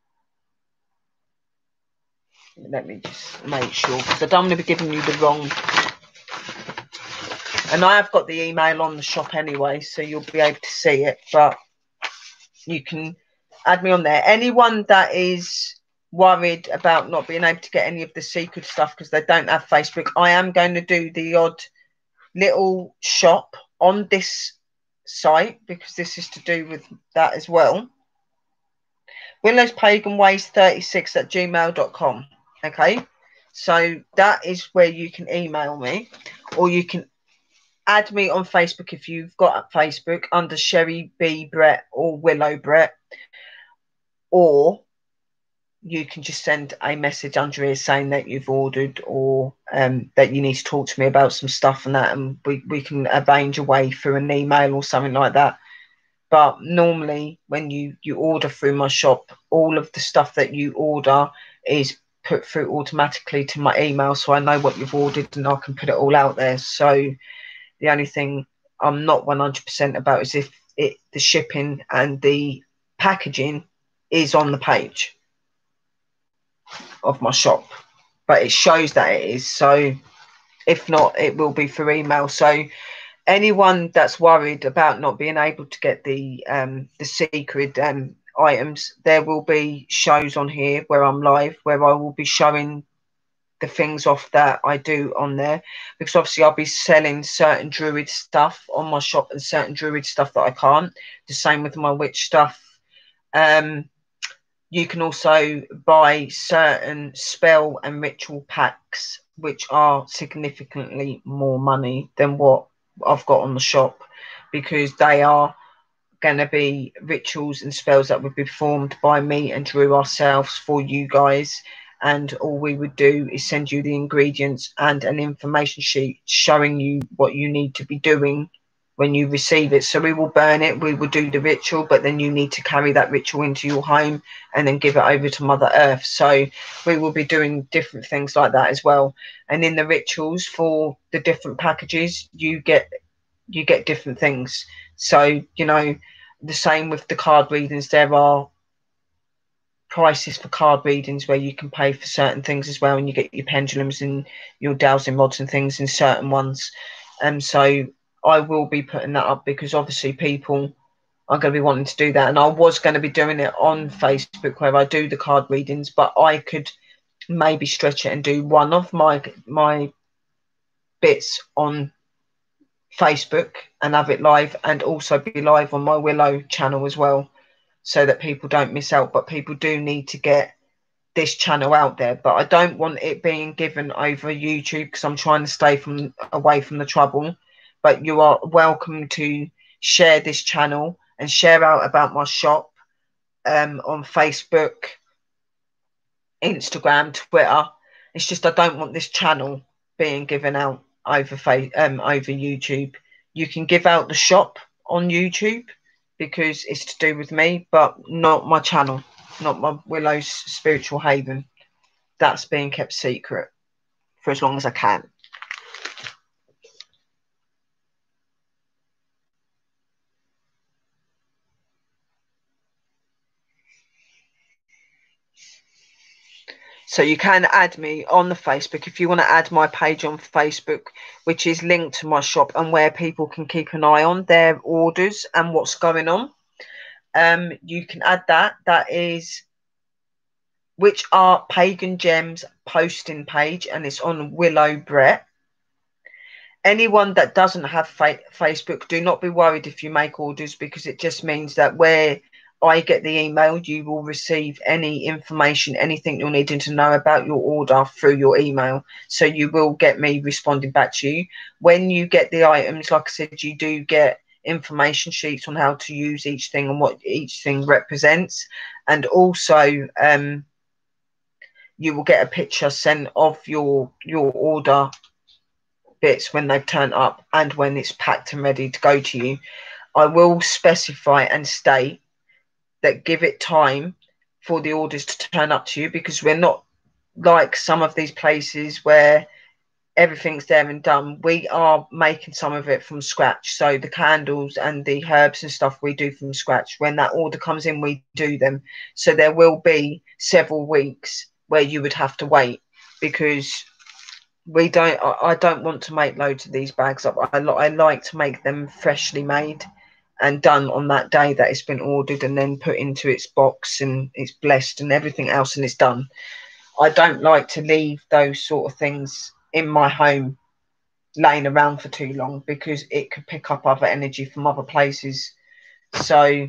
Let me just make sure, because I don't want to be giving you the wrong. And I have got the email on the shop anyway, so you'll be able to see it. But you can add me on there. Anyone that is worried about not being able to get any of the secret stuff because they don't have Facebook, I am going to do the odd little shop on this site, because this is to do with that as well. Willow's Pagan Ways 36@gmail.com. Okay, so that is where you can email me, or you can add me on Facebook if you've got a Facebook under Sherry B Brett or Willow Brett, or you can just send a message under here saying that you've ordered, or that you need to talk to me about some stuff and that, and we can arrange a way through an email or something like that. But normally when you order through my shop, all of the stuff that you order is put through automatically to my email, so I know what you've ordered and I can put it all out there. So the only thing I'm not 100% about is if the shipping and the packaging is on the page of my shop, but it shows that it is. So if not, it will be through email. So anyone that's worried about not being able to get the secret items, there will be shows on here where I'm live, where I will be showing the things off that I do on there, because obviously I'll be selling certain druid stuff on my shop and certain druid stuff that I can't. The same with my witch stuff. You can also buy certain spell and ritual packs, which are significantly more money than what I've got on the shop, because they are going to be rituals and spells that would be performed by me and Drew ourselves for you guys. And all we would do is send you the ingredients and an information sheet showing you what you need to be doing when you receive it. So we will burn it, we will do the ritual, but then you need to carry that ritual into your home and then give it over to Mother Earth. So we will be doing different things like that as well. And in the rituals for the different packages, you get different things. So, you know, the same with the card readings, there are prices for card readings where you can pay for certain things as well, and you get your pendulums and your dowsing rods and things in certain ones. So I will be putting that up, because obviously people are going to be wanting to do that, and I was going to be doing it on Facebook where I do the card readings, but I could maybe stretch it and do one of my bits on Facebook and have it live, and also be live on my Willow channel as well, so that people don't miss out. But people do need to get this channel out there, but I don't want it being given over YouTube, because I'm trying to stay away from the trouble. But you are welcome to share this channel and share out about my shop on Facebook, Instagram, Twitter. It's just I don't want this channel being given out over over YouTube. You can give out the shop on YouTube because it's to do with me, but not my channel, not my Willow's Spiritual Haven. That's being kept secret for as long as I can. So you can add me on the Facebook if you want to add my page on Facebook, which is linked to my shop and where people can keep an eye on their orders and what's going on. You can add that. That is Witch Art Pagan Gems posting page, and it's on Willow Brett. Anyone that doesn't have Facebook, do not be worried if you make orders, because it just means that where I get the email, you will receive any information, anything you're needing to know about your order through your email. So you will get me responding back to you. When you get the items, like I said, you do get information sheets on how to use each thing and what each thing represents. And also, you will get a picture sent of your order bits when they've turned up and when it's packed and ready to go to you. I will specify and state that give it time for the orders to turn up to you, because we're not like some of these places where everything's there and done. We are making some of it from scratch. So the candles and the herbs and stuff we do from scratch. When that order comes in, we do them. So there will be several weeks where you would have to wait, because I don't want to make loads of these bags up. I like to make them freshly made and done on that day that it's been ordered, and then put into its box and it's blessed and everything else and it's done. I don't like to leave those sort of things in my home laying around for too long, because it could pick up other energy from other places. So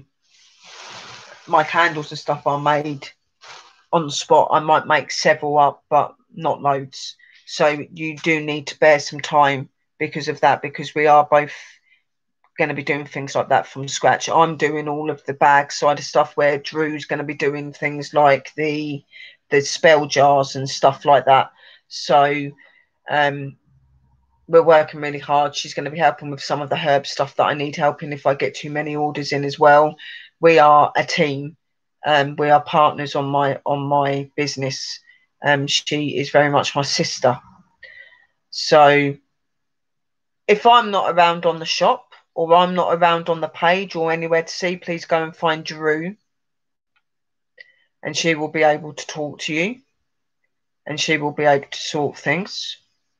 my candles and stuff are made on the spot. I might make several up, but not loads. So you do need to bear some time because of that, because we are both going to be doing things like that from scratch. I'm doing all of the bag side of stuff, where Drew's going to be doing things like the spell jars and stuff like that. So we're working really hard. She's going to be helping with some of the herb stuff that I need helping if I get too many orders in as well. We are a team. We are partners on my business. She is very much my sister. So if I'm not around on the shop, or I'm not around on the page or anywhere to see, please go and find Drew, and she will be able to talk to you, and she will be able to sort things.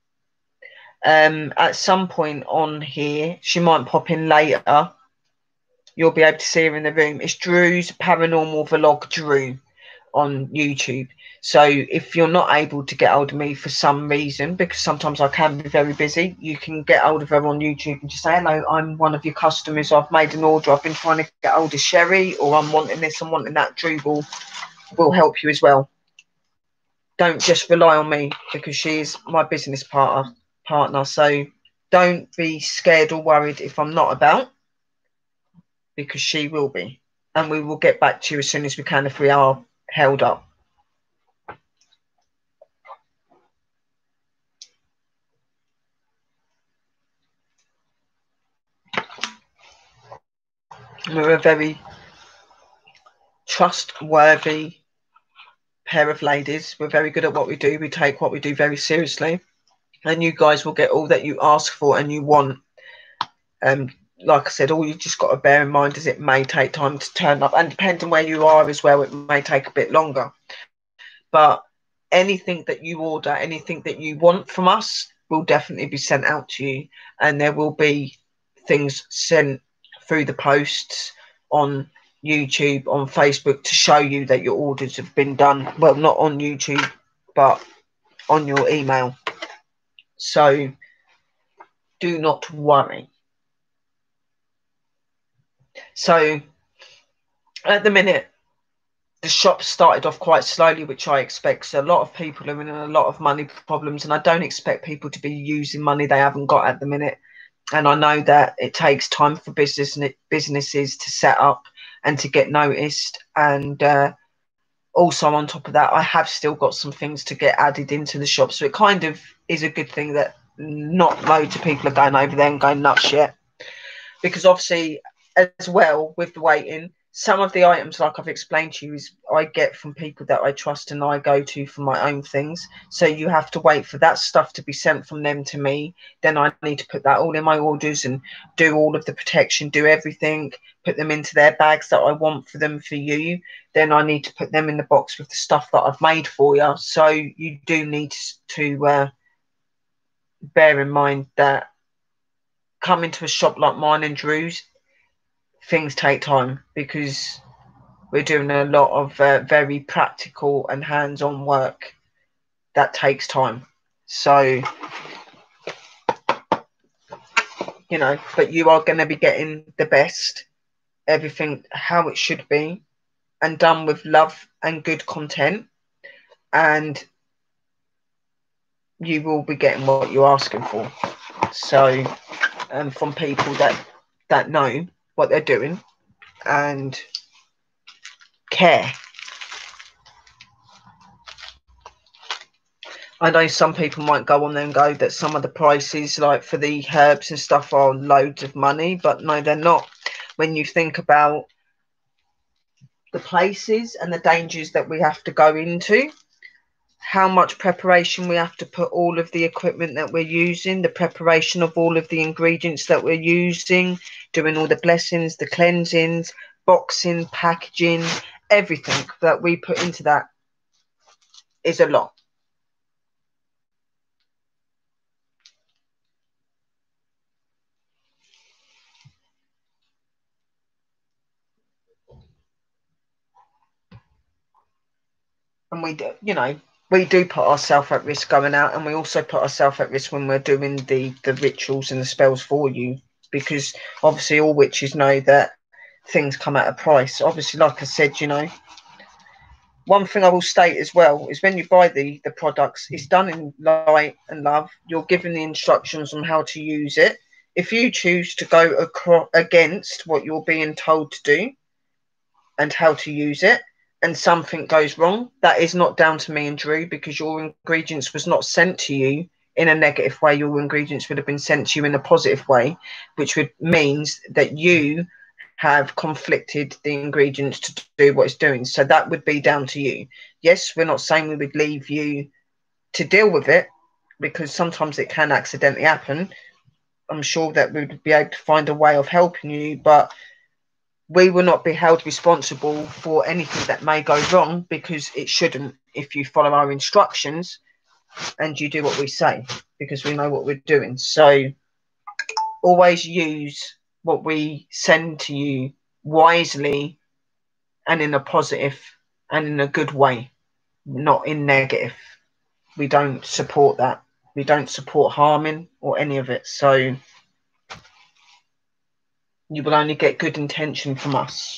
At some point on here, she might pop in later. You'll be able to see her in the room. It's Drew's Paranormal Vlog Drew on YouTube. So if you're not able to get hold of me for some reason, because sometimes I can be very busy, you can get hold of her on YouTube and just say, hello, I'm one of your customers. I've made an order. I've been trying to get hold of Sherry, or I'm wanting this, I'm wanting that. Drew will help you as well. Don't just rely on me, because she's my business partner. So don't be scared or worried if I'm not about, because she will be. And we will get back to you as soon as we can if we are held up. We're a very trustworthy pair of ladies. We're very good at what we do. We take what we do very seriously. And you guys will get all that you ask for and you want. Like I said, all you just got to bear in mind is it may take time to turn up. And depending where you are as well, it may take a bit longer. But anything that you order, anything that you want from us will definitely be sent out to you. And there will be things sent through the posts on YouTube, on Facebook, to show you that your orders have been done. Well, not on YouTube, but on your email. So do not worry. So at the minute, the shop started off quite slowly, which I expect. So a lot of people are in a lot of money problems, and I don't expect people to be using money they haven't got at the minute. And I know that it takes time for businesses to set up and to get noticed. And also on top of that, I have still got some things to get added into the shop. So it kind of is a good thing that not loads of people are going over there and going nuts yet. Because obviously, as well, with the waiting, some of the items, like I've explained to you, is I get from people that I trust and I go to for my own things. So you have to wait for that stuff to be sent from them to me. Then I need to put that all in my orders and do all of the protection, do everything, put them into their bags that I want for them for you. Then I need to put them in the box with the stuff that I've made for you. So you do need to bear in mind that coming to a shop like mine and Drew's, things take time, because we're doing a lot of very practical and hands-on work that takes time. So, you know, but you are going to be getting the best, everything how it should be, and done with love and good content, and you will be getting what you're asking for. So, from people that know what they're doing and care. I know some people might go on there and go that some of the prices, like for the herbs and stuff, are loads of money, but no, they're not. When you think about the places and the dangers that we have to go into, how much preparation we have to put all of the equipment that we're using, the preparation of all of the ingredients that we're using, doing all the blessings, the cleansings, boxing, packaging, everything that we put into that is a lot. And we do, you know, we do put ourselves at risk going out, and we also put ourselves at risk when we're doing the rituals and the spells for you, because obviously all witches know that things come at a price. Obviously, like I said, you know, one thing I will state as well is when you buy the products, it's done in light and love. You're given the instructions on how to use it. If you choose to go against what you're being told to do and how to use it, and something goes wrong, that is not down to me and Drew, because your ingredients was not sent to you in a negative way. Your ingredients would have been sent to you in a positive way, which would means that you have conflicted the ingredients to do what it's doing. So that would be down to you. Yes, we're not saying we would leave you to deal with it, because sometimes it can accidentally happen. I'm sure that we would be able to find a way of helping you, but we will not be held responsible for anything that may go wrong, because it shouldn't, if you follow our instructions and you do what we say, because we know what we're doing. So always use what we send to you wisely and in a positive and in a good way, not in negative. We don't support that. We don't support harming or any of it. So you will only get good intention from us.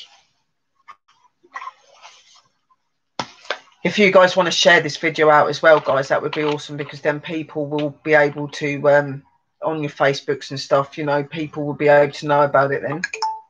If you guys want to share this video out as well, guys, that would be awesome, because then people will be able to, on your Facebooks and stuff, you know, people will be able to know about it then.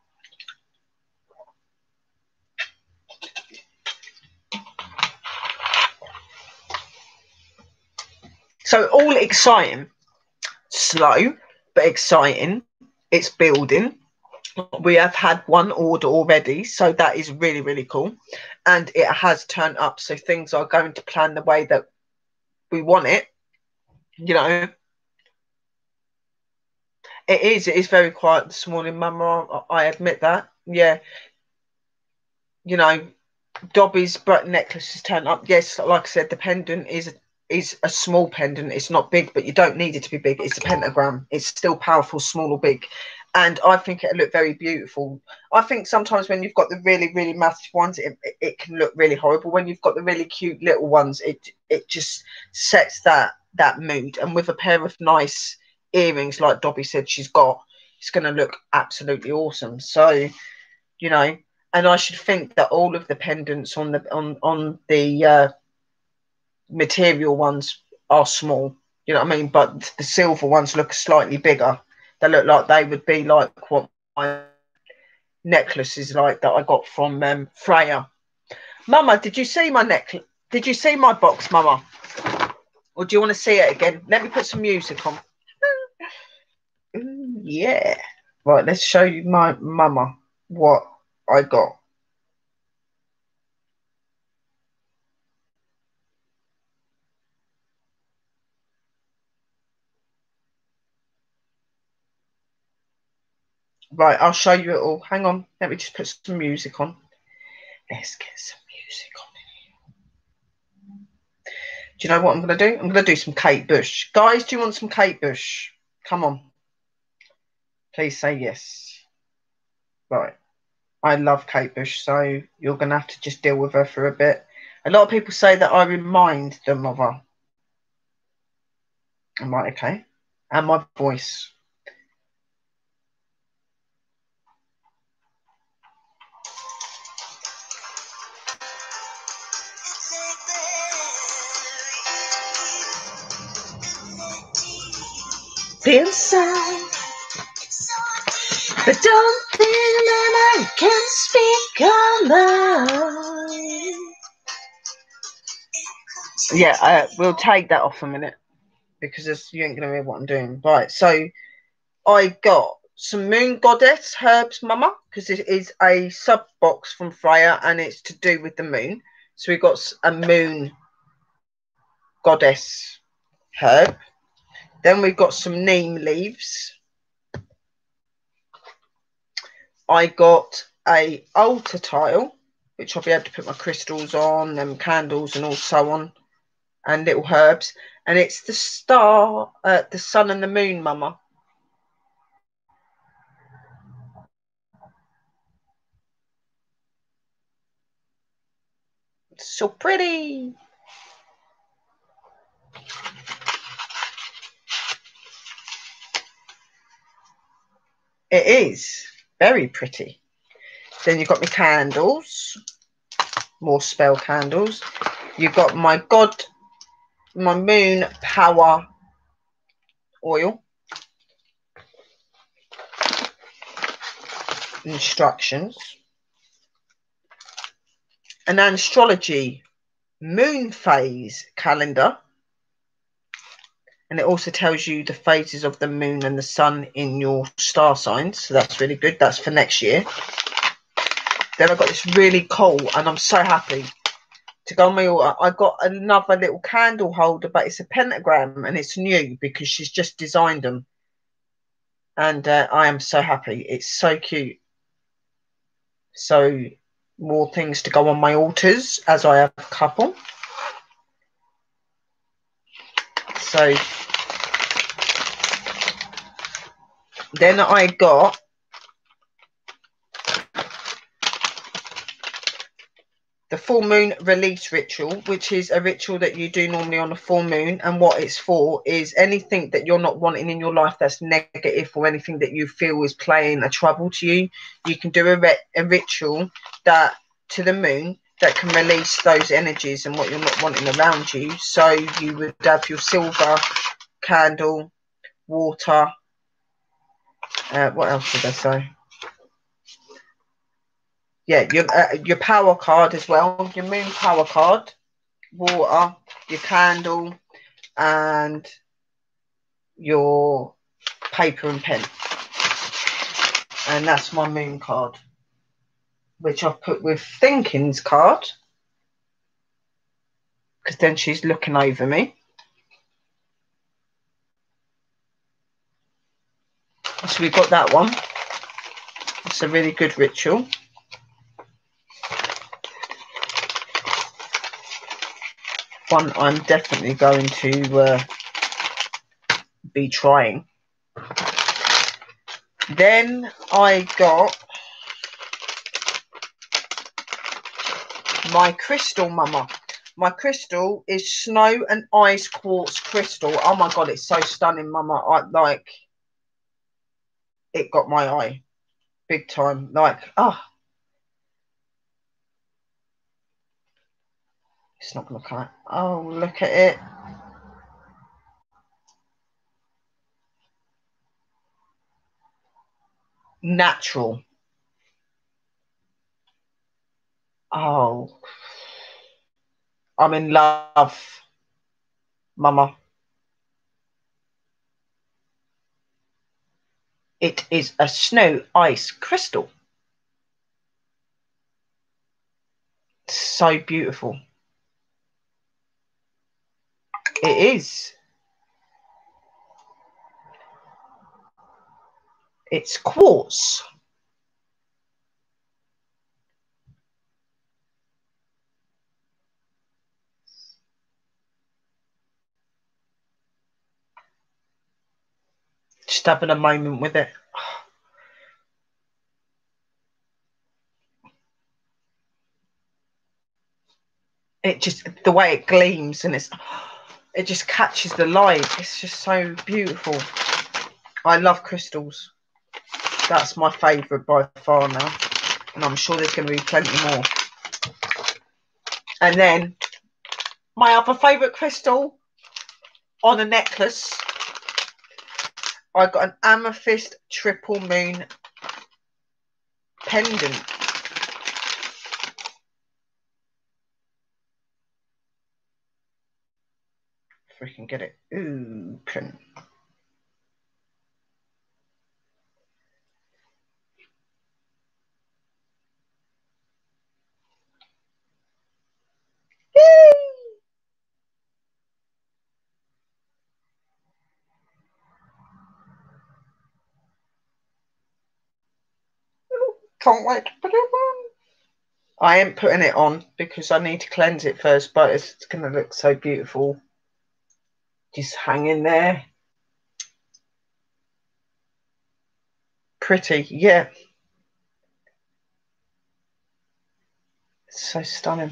So all exciting, slow, but exciting. It's building. We have had one order already, so that is really, really cool. And it has turned up, so things are going to plan the way that we want it, you know. It is very quiet this morning, Mama. I admit that. Yeah. You know, Dobby's necklace has turned up. Yes, like I said, the pendant is a small pendant. It's not big, but you don't need it to be big. It's a pentagram. It's still powerful, small or big. And I think it'll look very beautiful. I think sometimes when you've got the really, really massive ones, it can look really horrible. When you've got the really cute little ones, it just sets that mood. And with a pair of nice earrings, like Dobby said she's got, it's going to look absolutely awesome. So, you know, and I should think that all of the pendants on the material ones are small. You know what I mean? But the silver ones look slightly bigger. They look like they would be like what my necklace is like that I got from Freya. Mama, did you see my necklace? Did you see my box, Mama? Or do you want to see it again? Let me put some music on. Ooh, yeah. Right, let's show you my Mama what I got. Right, I'll show you it all. Hang on. Let me just put some music on. Let's get some music on. Do you know what I'm going to do? I'm going to do some Kate Bush. Guys, do you want some Kate Bush? Come on. Please say yes. Right. I love Kate Bush, so you're going to have to just deal with her for a bit. A lot of people say that I remind them of her. I'm like, okay. And my voice. Be inside. But don't think that I can speak alone. Yeah, we'll take that off a minute, because you ain't going to hear what I'm doing. Right, so I got some Moon Goddess herbs, Mama, because it is a sub box from Freya and it's to do with the moon. So we got a Moon Goddess herb. Then we've got some neem leaves. I got a altar tile, which I'll be able to put my crystals on, and candles and all so on, and little herbs. And it's the star, the sun and the moon, Mama. It's so pretty. It is very pretty. Then you've got my candles. more spell candles. You've got my moon power oil. Instructions. An astrology moon phase calendar. And it also tells you the phases of the moon and the sun in your star signs. So that's really good. That's for next year. Then I've got this really cool, and I'm so happy to go on my altar. I got another little candle holder, but it's a pentagram and it's new because she's just designed them. And I am so happy. It's so cute. So more things to go on my altars as I have a couple. So then I got the full moon release ritual, which is a ritual that you do normally on a full moon. And what it's for is anything that you're not wanting in your life that's negative, or anything that you feel is playing a trouble to you. You can do a ritual that to the moon that can release those energies and what you're not wanting around you. So you would have your silver candle, water. What else did I say? Yeah, your power card as well, your moon power card, water, your candle, and your paper and pen. And that's my moon card, which I've put with Thinking's card, because then she's looking over me. So we've got that one. It's a really good ritual. One I'm definitely going to be trying. Then I got my crystal, mama. My crystal is snow and ice quartz crystal. Oh my god, it's so stunning, mama. It got my eye big time. It's not gonna come out. Oh, look at it. Natural. Oh, I'm in love, mama. It is a snow ice crystal. So beautiful. It is. It's quartz. Just having a moment with it. It just, the way it gleams, and it just catches the light. It's just so beautiful. I love crystals. That's my favourite by far now. And I'm sure there's going to be plenty more. And then my other favourite crystal on a necklace, I got an amethyst triple moon pendant. If we can get it open. Yay! Can't wait to put it on. I am putting it on because I need to cleanse it first, but it's going to look so beautiful. Just hanging there. Pretty, yeah. It's so stunning.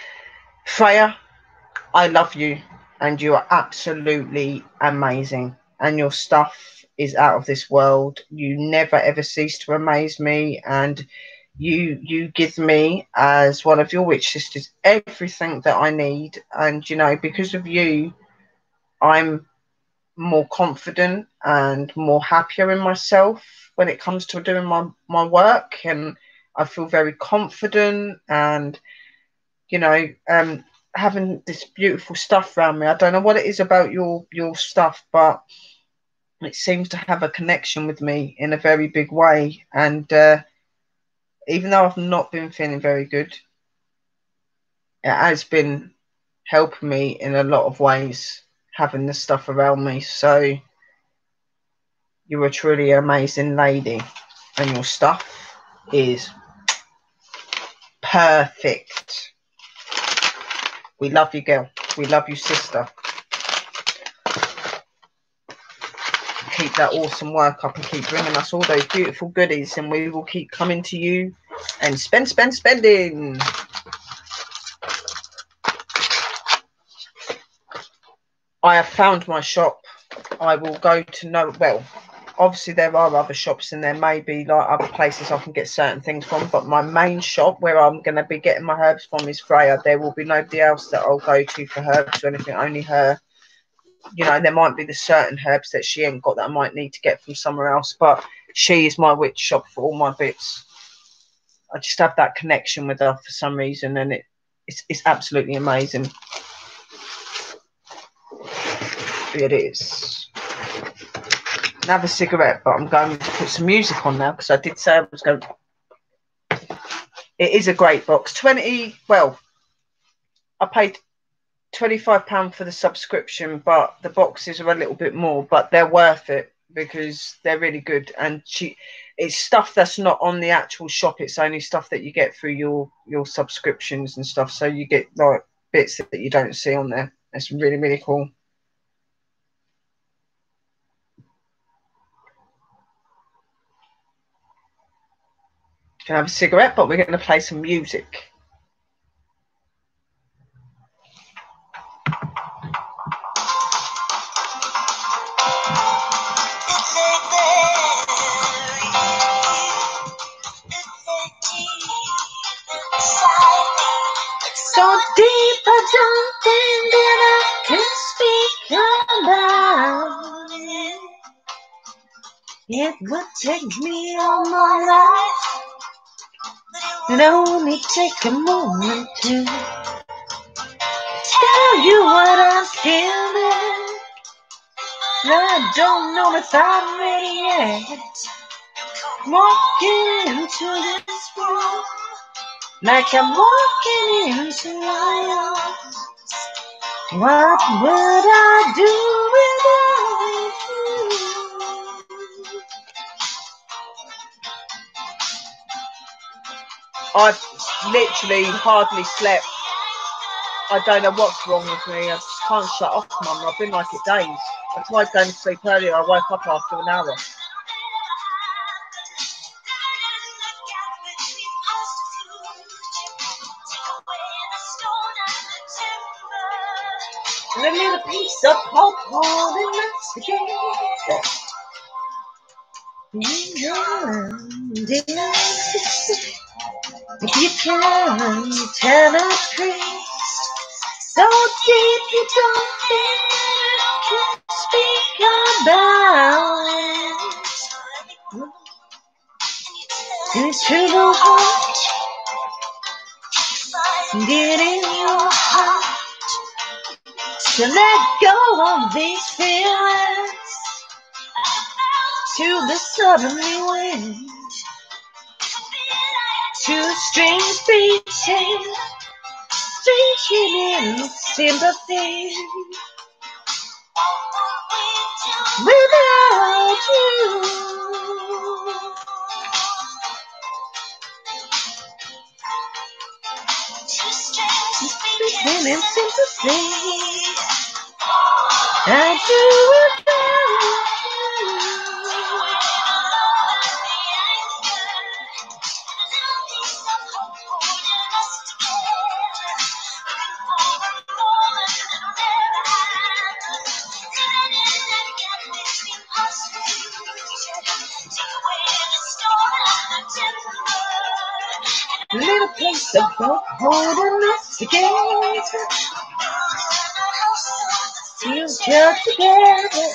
Freya, I love you, and you are absolutely amazing. and your stuff is out of this world. You never ever cease to amaze me, and you give me, as one of your witch sisters, everything that I need. And you know, because of you, I'm more confident and more happier in myself when it comes to doing my work, and I feel very confident, and you know, having this beautiful stuff around me. I don't know what it is about your stuff, but it seems to have a connection with me in a very big way. And even though I've not been feeling very good, it has been helping me in a lot of ways, having this stuff around me. So you're a truly amazing lady, and your stuff is perfect. We love you, girl. We love you, sister. Keep that awesome work up and keep bringing us all those beautiful goodies, and we will keep coming to you and spending. I have found my shop. I will go to well, obviously there are other shops, and there may be like other places I can get certain things from, but my main shop where I'm going to be getting my herbs from is Freya. There will be nobody else that I'll go to for herbs or anything, only her. You know, there might be the certain herbs that she ain't got that I might need to get from somewhere else, but she is my witch shop for all my bits. I just have that connection with her for some reason, and it's absolutely amazing. It is. Another cigarette, but I'm going to put some music on now, because I did say I was going. It is a great box. Well, I paid £25 for the subscription, but the boxes are a little bit more, but they're worth it because they're really good. And it's stuff that's not on the actual shop. It's only stuff that you get through your subscriptions and stuff. So you get like bits that you don't see on there. It's really, really cool. Can have a cigarette, but we're going to play some music. So deep, I don't think that I can speak about it. It would take me all my life. It only take a moment to tell you what I'm feeling. I don't know if I'm ready yet. Walking into this room like I'm walking into my arms. What would I do without you? I've literally hardly slept. I don't know what's wrong with me. I just can't shut off, Mum. I've been like it days. I tried going to sleep earlier. I woke up after an hour. And a little piece of hope holding us together. If you can tell a priest so deep you don't think I can speak about it. Into the heart, get in your heart to let go of these feelings. To the southerly wind, to strings beating, reaching in sympathy. Without you, speaking in sympathy, I do without you. So don't hold us together. Future together.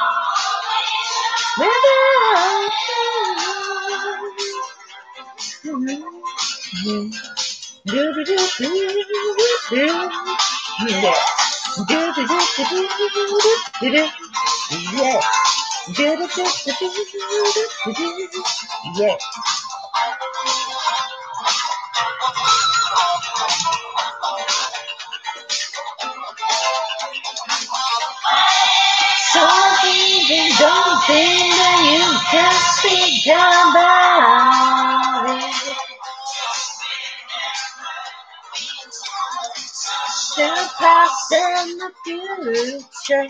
Yeah. Something don't think that you can speak about it. The past and the future.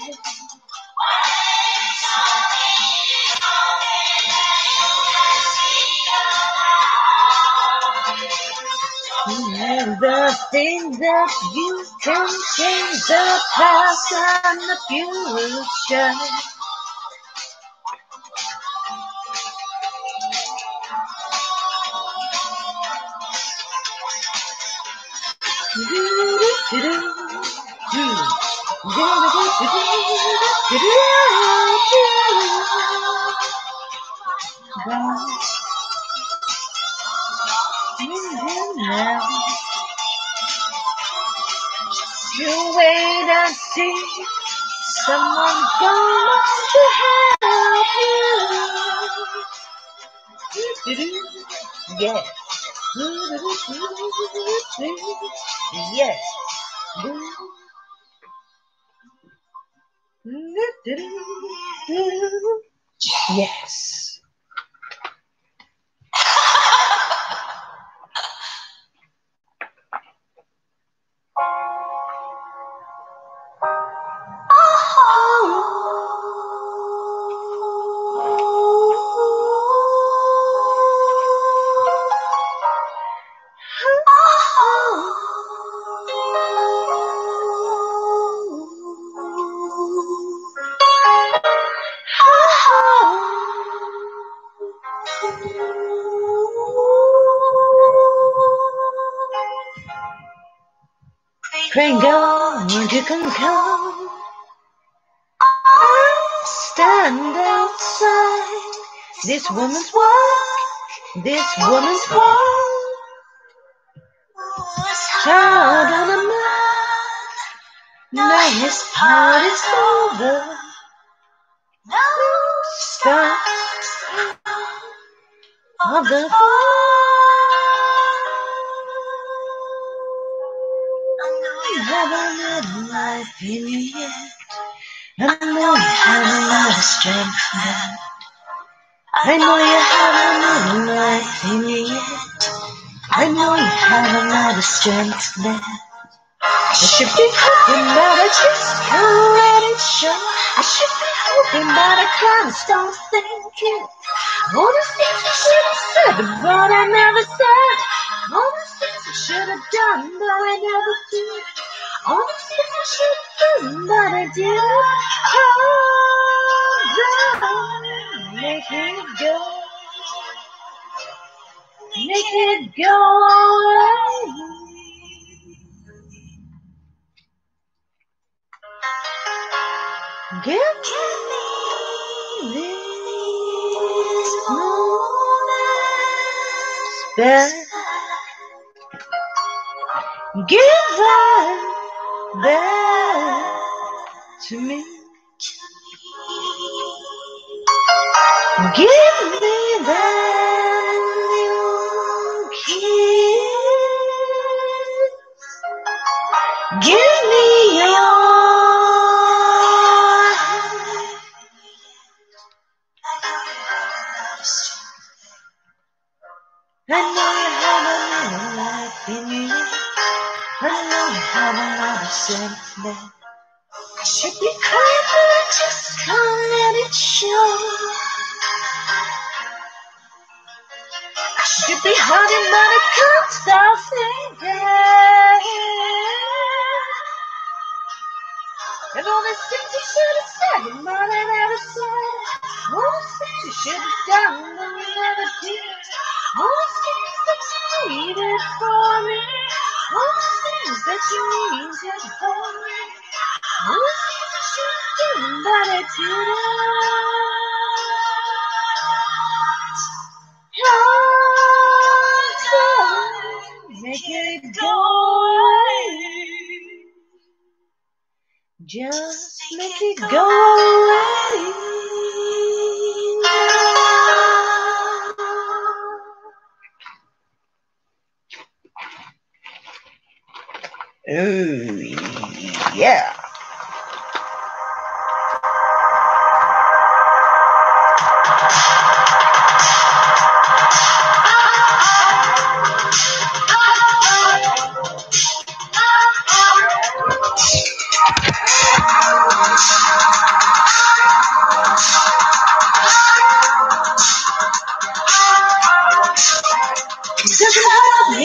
And the things that you can change, the past and the future. You wait and see, someone's going to help you. Yeah. Yes. Yes. Pray God you can come. Stand outside this woman's work, this woman's work. Child on a man, now his part is over. Start of the you haven't had a life in you yet. I know you have a lot of strength left. I know you have a little life in you yet. I know you have a lot of strength left. I should be hoping that I just can't let it show. I should be hoping that I can't stop thinking. All the things I should have said, but I never said. All the things I should have done, but I never did. All the things I should have done, but I didn't. Hold on, make it go. Make it go away. Give me this moment back. Give that back to me. Give me that little kiss. Give me your I know you have a little life in you. I know you have a lot of strength left. I should be crying, but I just can't let it show. I should be hurting, but I can't stop thinking. And all the things you should have said, but I never said. All the things you should have done, but I never did. All the things that you need it for me. All the things that you need just for me. Somebody to make it go away. Just make it go away. Ooh, yeah. Doesn't help me.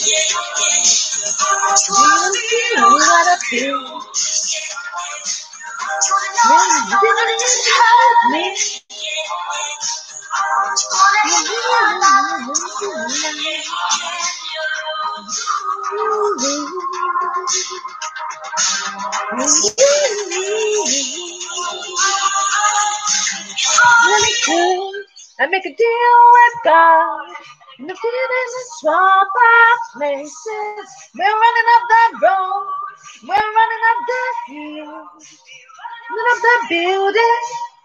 You feel what I feel. Doesn't help me. I make a deal with God. And the feelings and swap our places. We're running up that road. We're running up that hill. Running up that building.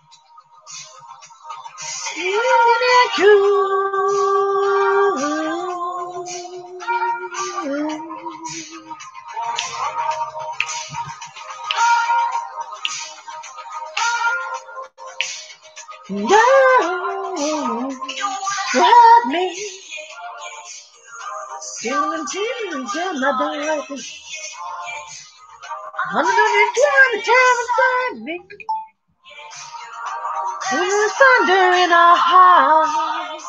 Feeling it No, help me. Still until my life is 120 times inside me. There's thunder in our hearts.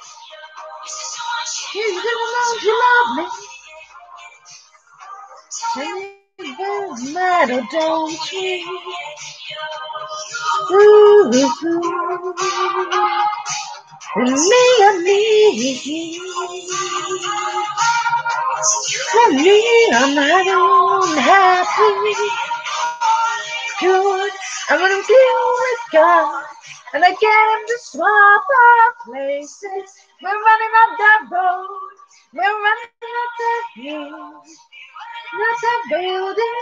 You didn't know you love me. Tell me there's matter, don't you? Ooh, and me. For me, I'm not unhappy. Good, I'm gonna deal with God. And I get him to swap our places. We're running up that road. We're running up that hill. Not that building.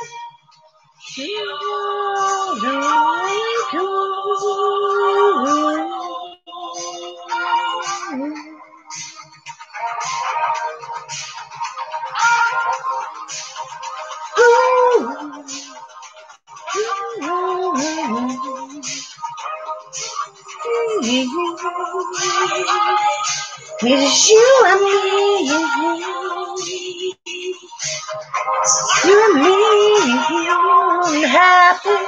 It's you and me. You and me, happy.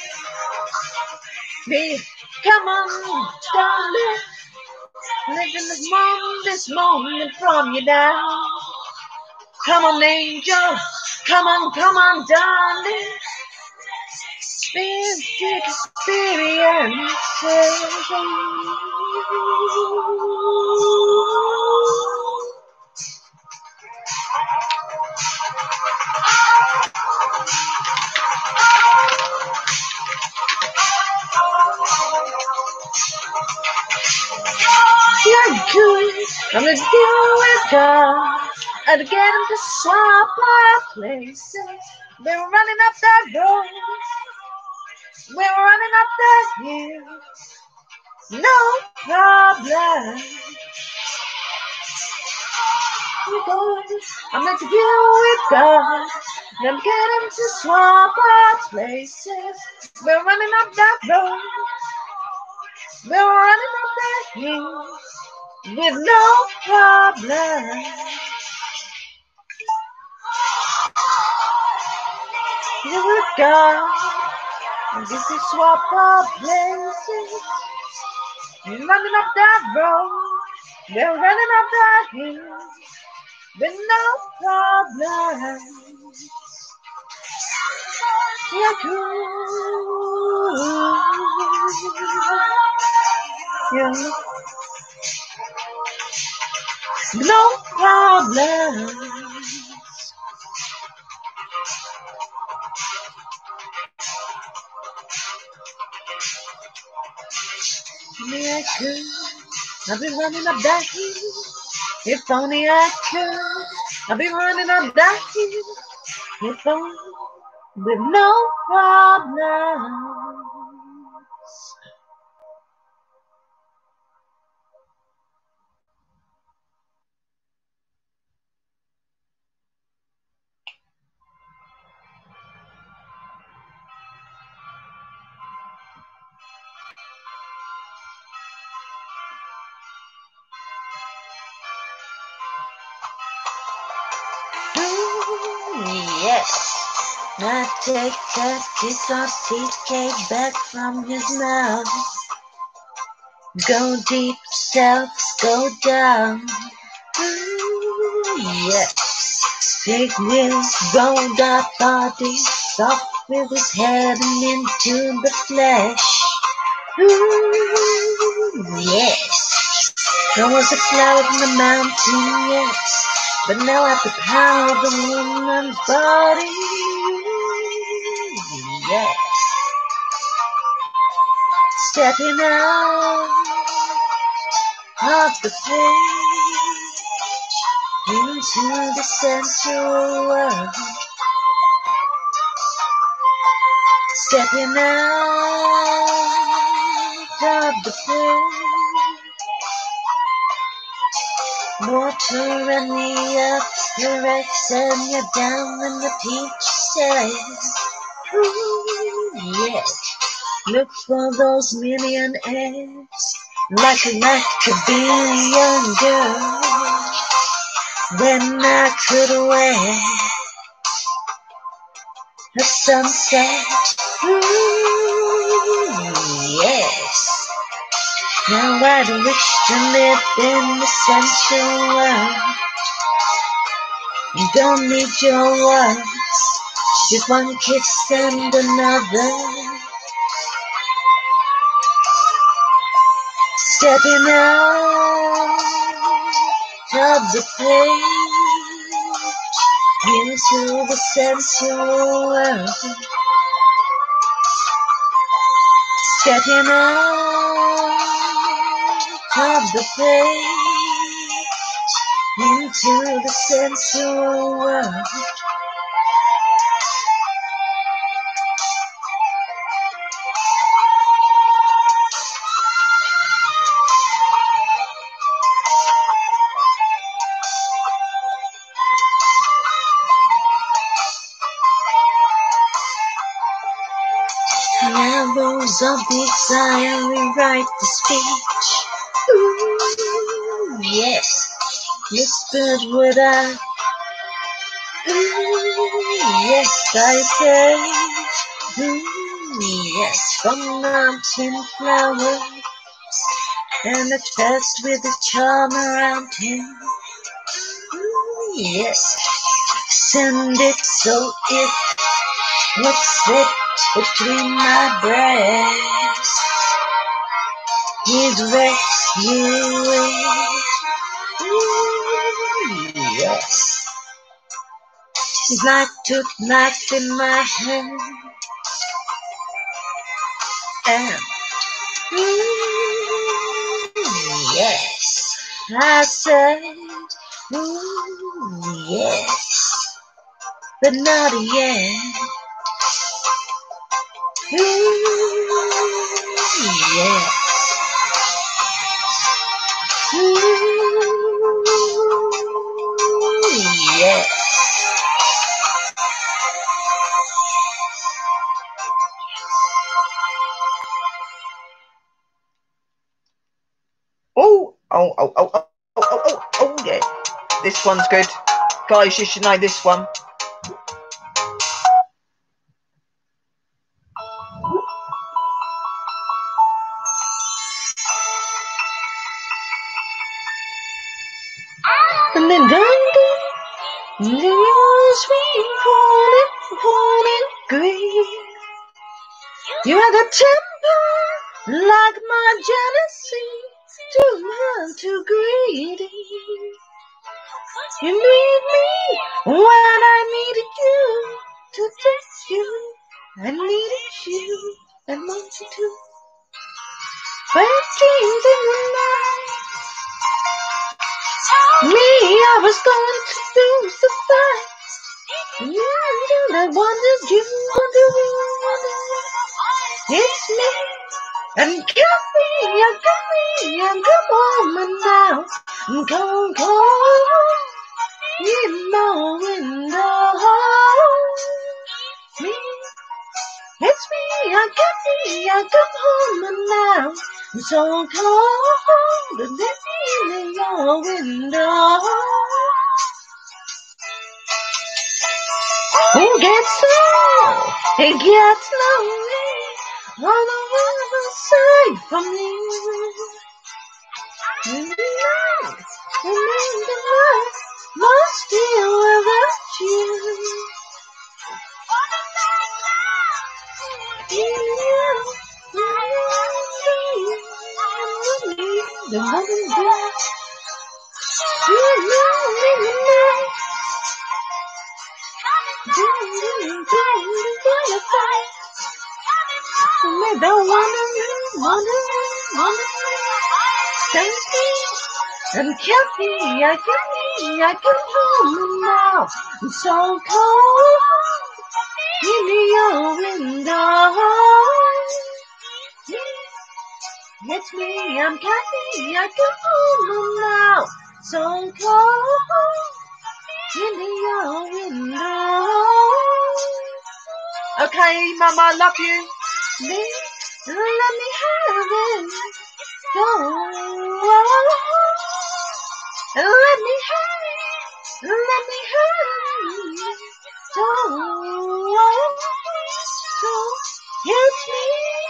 Baby, come on, darling. Living this moment from you now. Come on, angel. Come on, darling. You're good. I'm gonna deal with God. And get him to swap our places. We're running up that road. We're running up that hill. No problem. We're going. I'm meant to deal with God. Then get him to swap our places. We're running up that road. We're running up that hill. With no problem. Here we go. And this is swap our places. We're running up that road. We're running up that hill. With no problem. You're cool. Yeah. No problems. Only I could. I've been running up that hill. If only I could. I've been running up that hill. If only with no problems. Yes, I take that kiss of TK back from his mouth. Go deep, selves go down. Yes, big wheels rolled up body, soft with his head and into the flesh. Yes, there was a cloud in the mountain, yes. But now at the power of the woman's body, yes. Stepping out of the page into the sensual world. Stepping out of the page. Water and the up, the Rex and you're down in the peach says, yes, look for those millionaires, like a billion girl, then I could wear a sunset, yes. Now I'd wish to live in the sensual world. You don't need your words, just one kiss and another. Stepping out of the page into the sensual world. Stepping out of the page into the sensual world. Arrows of desire rewrite the speech. Ooh, yes, whispered would I. Ooh, yes, I say. Ooh, yes, from mountain flowers, and at first with a charm around him. Ooh, yes, send it so it would slip between my breasts. He'd rescuing. Ooh, yes. His life took life in my hand. And yes, I said, ooh, yes, but not yet. Ooh, yes. Ooh, yes. Oh, yeah. This one's good. Guys, you should know this one. And then sweet falling green. You had a temper like my jealousy, too much, too greedy. You need me when I needed you to fix you. I needed you and wanted you to. But dreams in the night. Me, I was going to lose the fight. I wanted you, it's me. And I'm come woman now. Come, in my window. Me, it's me. I come home now. I'm so cold, and in your window. It gets lonely on the other side from you. In the night, lost you without you. The loving girl, don't wanna and I come home now. I'm so cold in your window. It's me, I'm Kathy, I come home now. So cold in your window. Okay, Mama, I love you. Let me have it. Let me have it. Let me have it. It's me,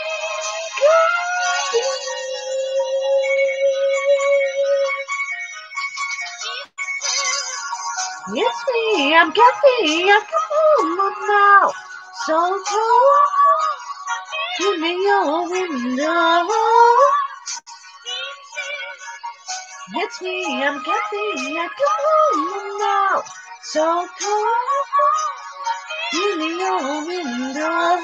it's me, I'm Kathy, I come home now. So cold, give me your window. It's me, I'm Kathy, I come home now. So cold, give me your window.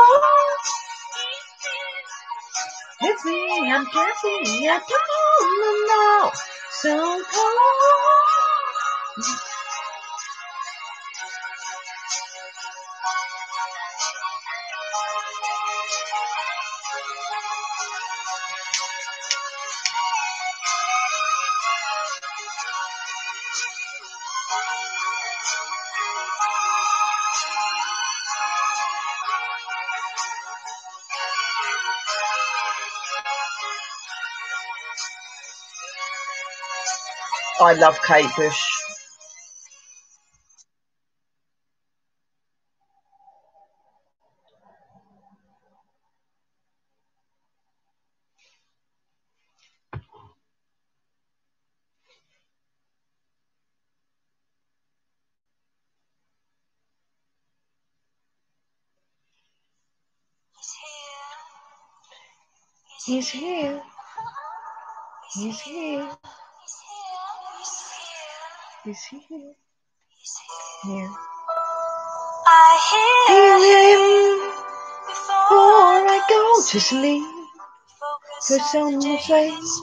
It's me, I'm Kathy, I come home now. So cold. I love Kate Bush. He's here. He's here. He's here. Here. I hear him before I go to sleep. Cause on the face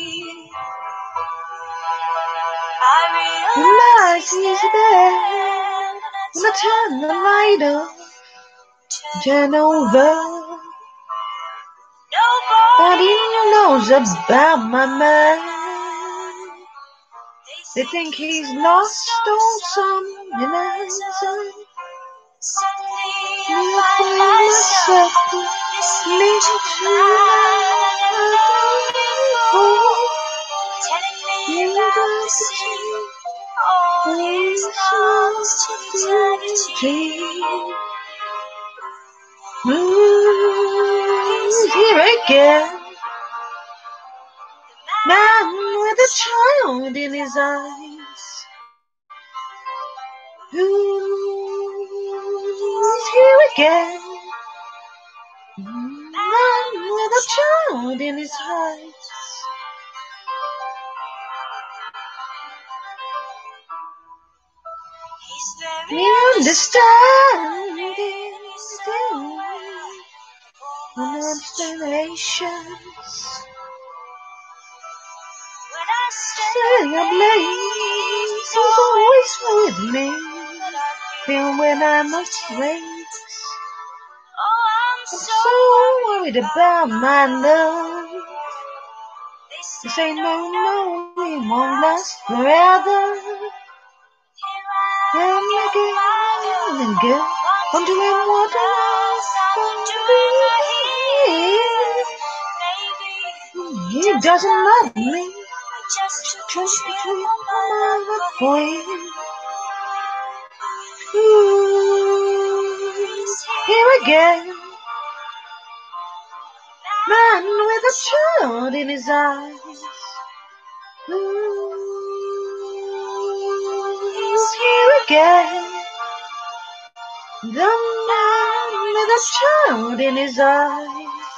realize he's there. When I turn the light up, turn over. Nobody knows about my mind. They think he's lost or something else. I find myself listening to telling me about the sea, all these songs to eternity. Here again, man with a child in his eyes. Who's here again? Man with a child in his eyes. You understand constellations. Say your blaze is always with me. Feel when I must wait. I'm so worried about my love. You say no, we won't last forever. I'm looking and girl, wondering what else I'm doing. He doesn't love me. Just between my boy. Here again, man with a child in his eyes. Here again, the man with a child in his eyes.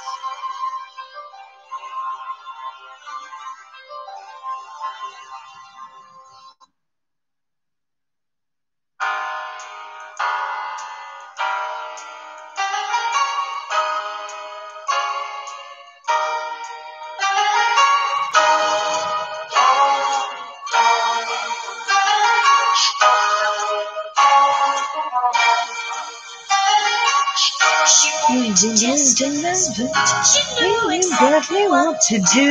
She knew exactly what to do.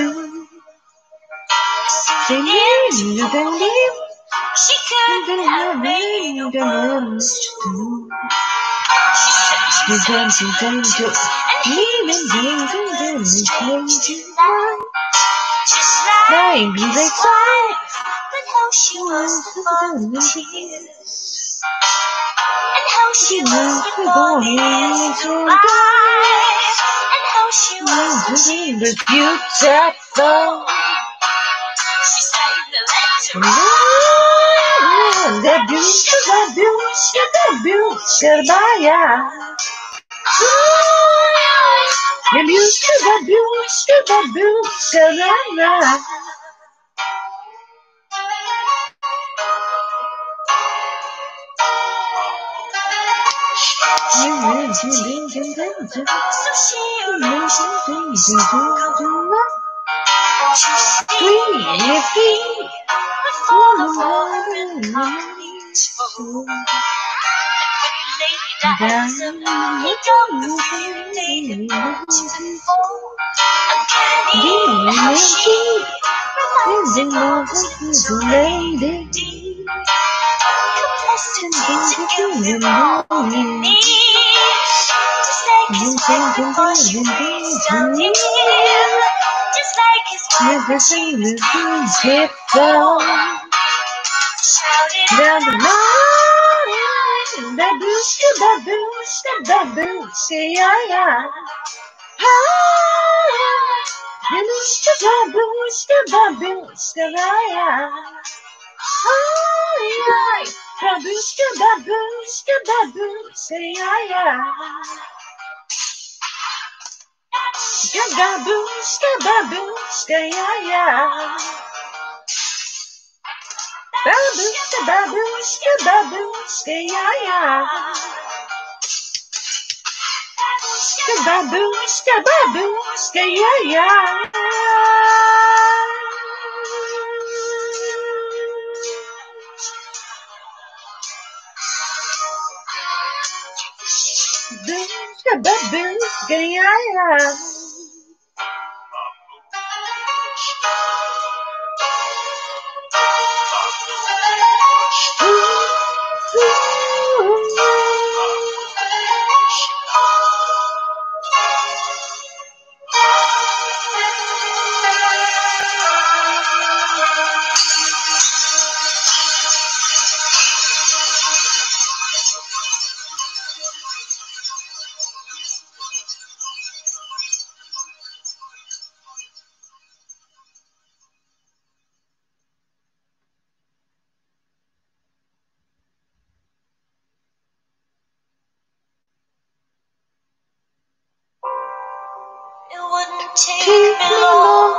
She knew the name. She couldn't have made no much to do. She's dancing danger, leaving danger, then she changed his mind. Maybe they tried, but how she was the volunteers. And how she was the body to life. And how she was the beautiful. She saved the letter. The take me long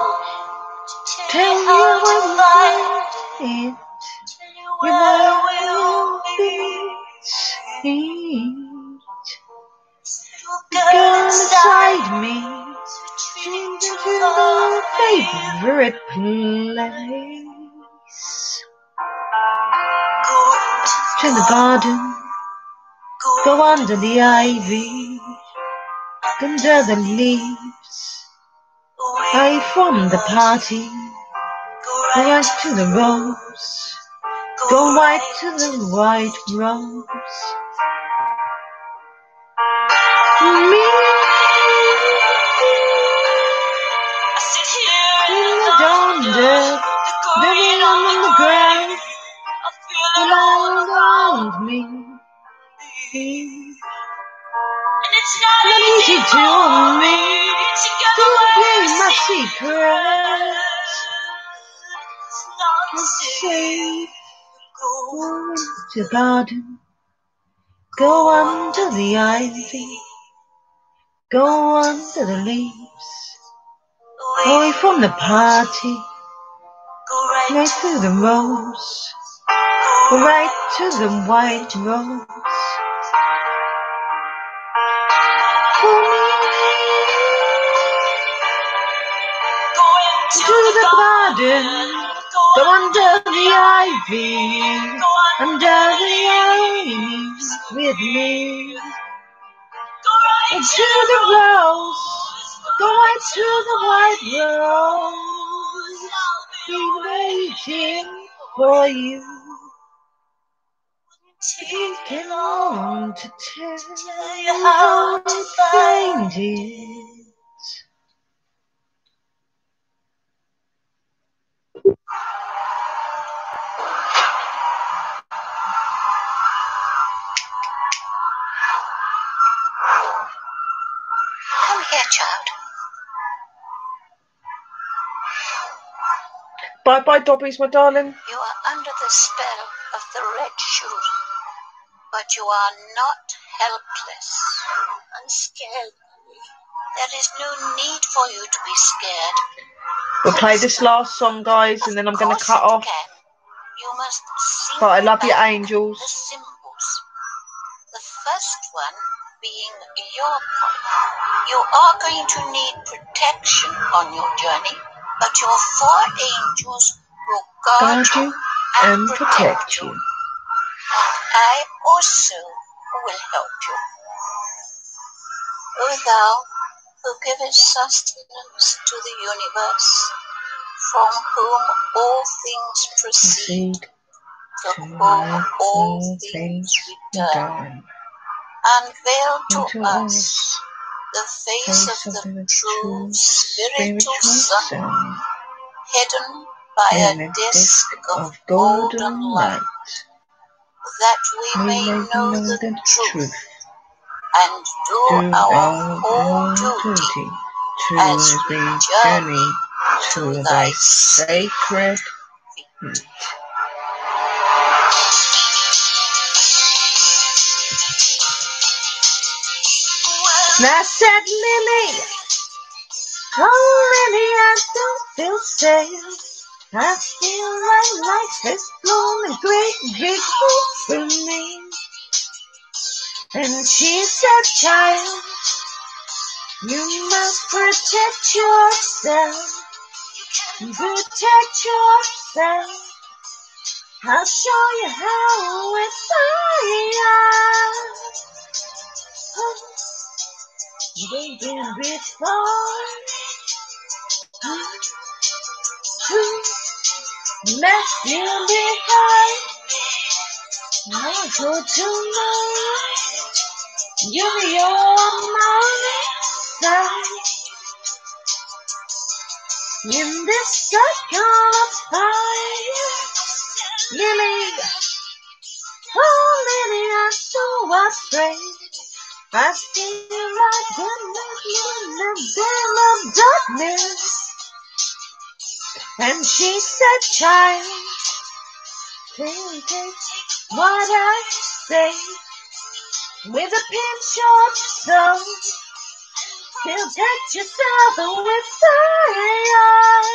to tell you how to find it, where we'll be. girl beside me, to my favorite place. To the garden, go under the ivy, under the leaves, away from the party, go right to the rose, go right to the white rose. Me in the yonder, the rain on the ground, feel all around me. And it's not easy to me to play my secrets. It's safe. Go to the garden, go under the ivy, go under the leaves, away from the party, right through the rose, right to the white rose. For me, to the garden, go under the ivy, under the ivy with me. And to the rose, go right to the white rose, be waiting for you. Take long to tell you how to find it. Come here, child. Bye-bye, Dobbies, my darling. You are under the spell of the red shoes, but you are not helpless and scared. There is no need for you to be scared. We'll play this last song, guys, and then I'm going to cut off. You must sing But I love you, angels. the symbols. The first one being your point. You are going to need protection on your journey, but your 4 angels will guard you and protect you. And I also will help you. O thou who givest sustenance to the universe, from whom all things proceed, from whom all things return, unveil to us the face of the true spiritual sun, hidden by a disk of golden light, that we may know the truth and do our whole duty as we journey to thy sacred feet. Now said Lily, oh Lily, I don't feel safe. I feel like life has blown a great big hole for me. And she said, child, you must protect yourself. Protect yourself. I'll show you how it's they've been before. Left you behind. I'll go tomorrow. You'll be on my side. In this circle of fire, Lily, oh Lily, I'm so afraid. I feel like I'm in the den of darkness. And she said, child, take what I say with a pinch of salt. Protect yourself with fire.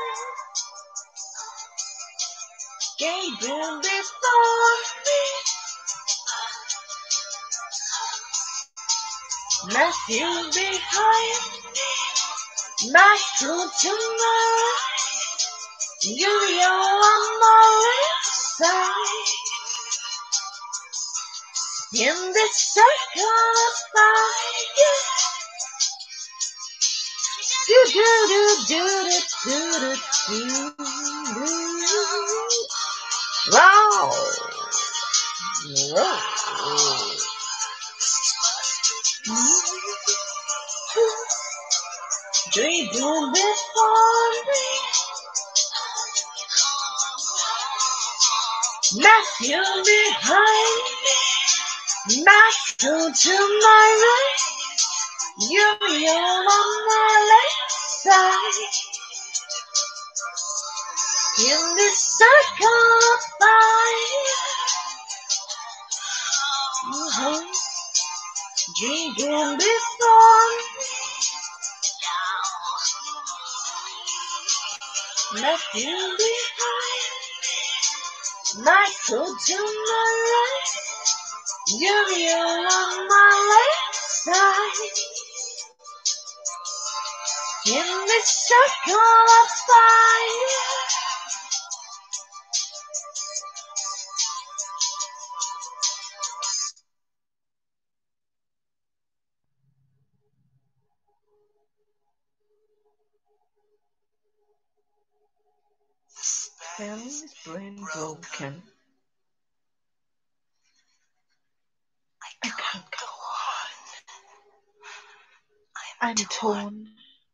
Gabriel before me. left you behind. Back to tomorrow, you're on my side. In this circle of fire, do do do do do do do do. Wow! Whoa! Dream before me, left you behind. Back to tomorrow, you're on my left side. In this circle of fire, dream before me, left you behind. Back to tomorrow, you're on my left side. In this circle of fire. Family's brain broken. I can't go on. I'm torn.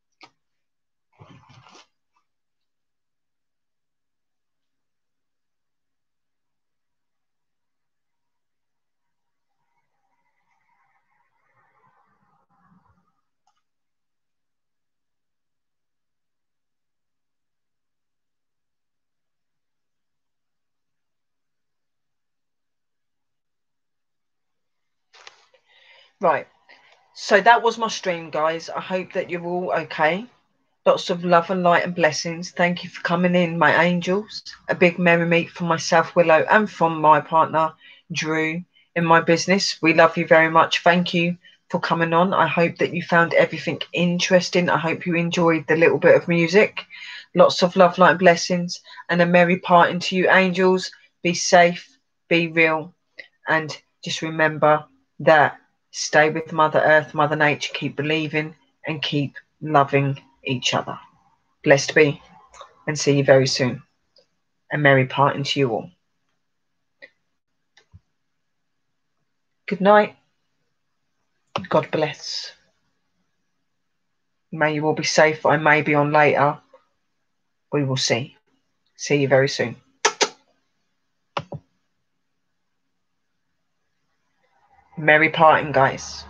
Right, so that was my stream, guys. I hope that you're all okay. Lots of love and light and blessings. Thank you for coming in, my angels. A big merry meet from myself, Willow, and from my partner, Drew, in my business. We love you very much. Thank you for coming on. I hope that you found everything interesting. I hope you enjoyed the little bit of music. Lots of love, light and blessings, and a merry parting to you, angels. Be safe, be real, and just remember that stay with Mother Earth, Mother Nature. Keep believing and keep loving each other. Blessed be, and see you very soon. A merry parting to you all. Good night. God bless. May you all be safe. I may be on later. We will see. See you very soon. Merry parting, guys.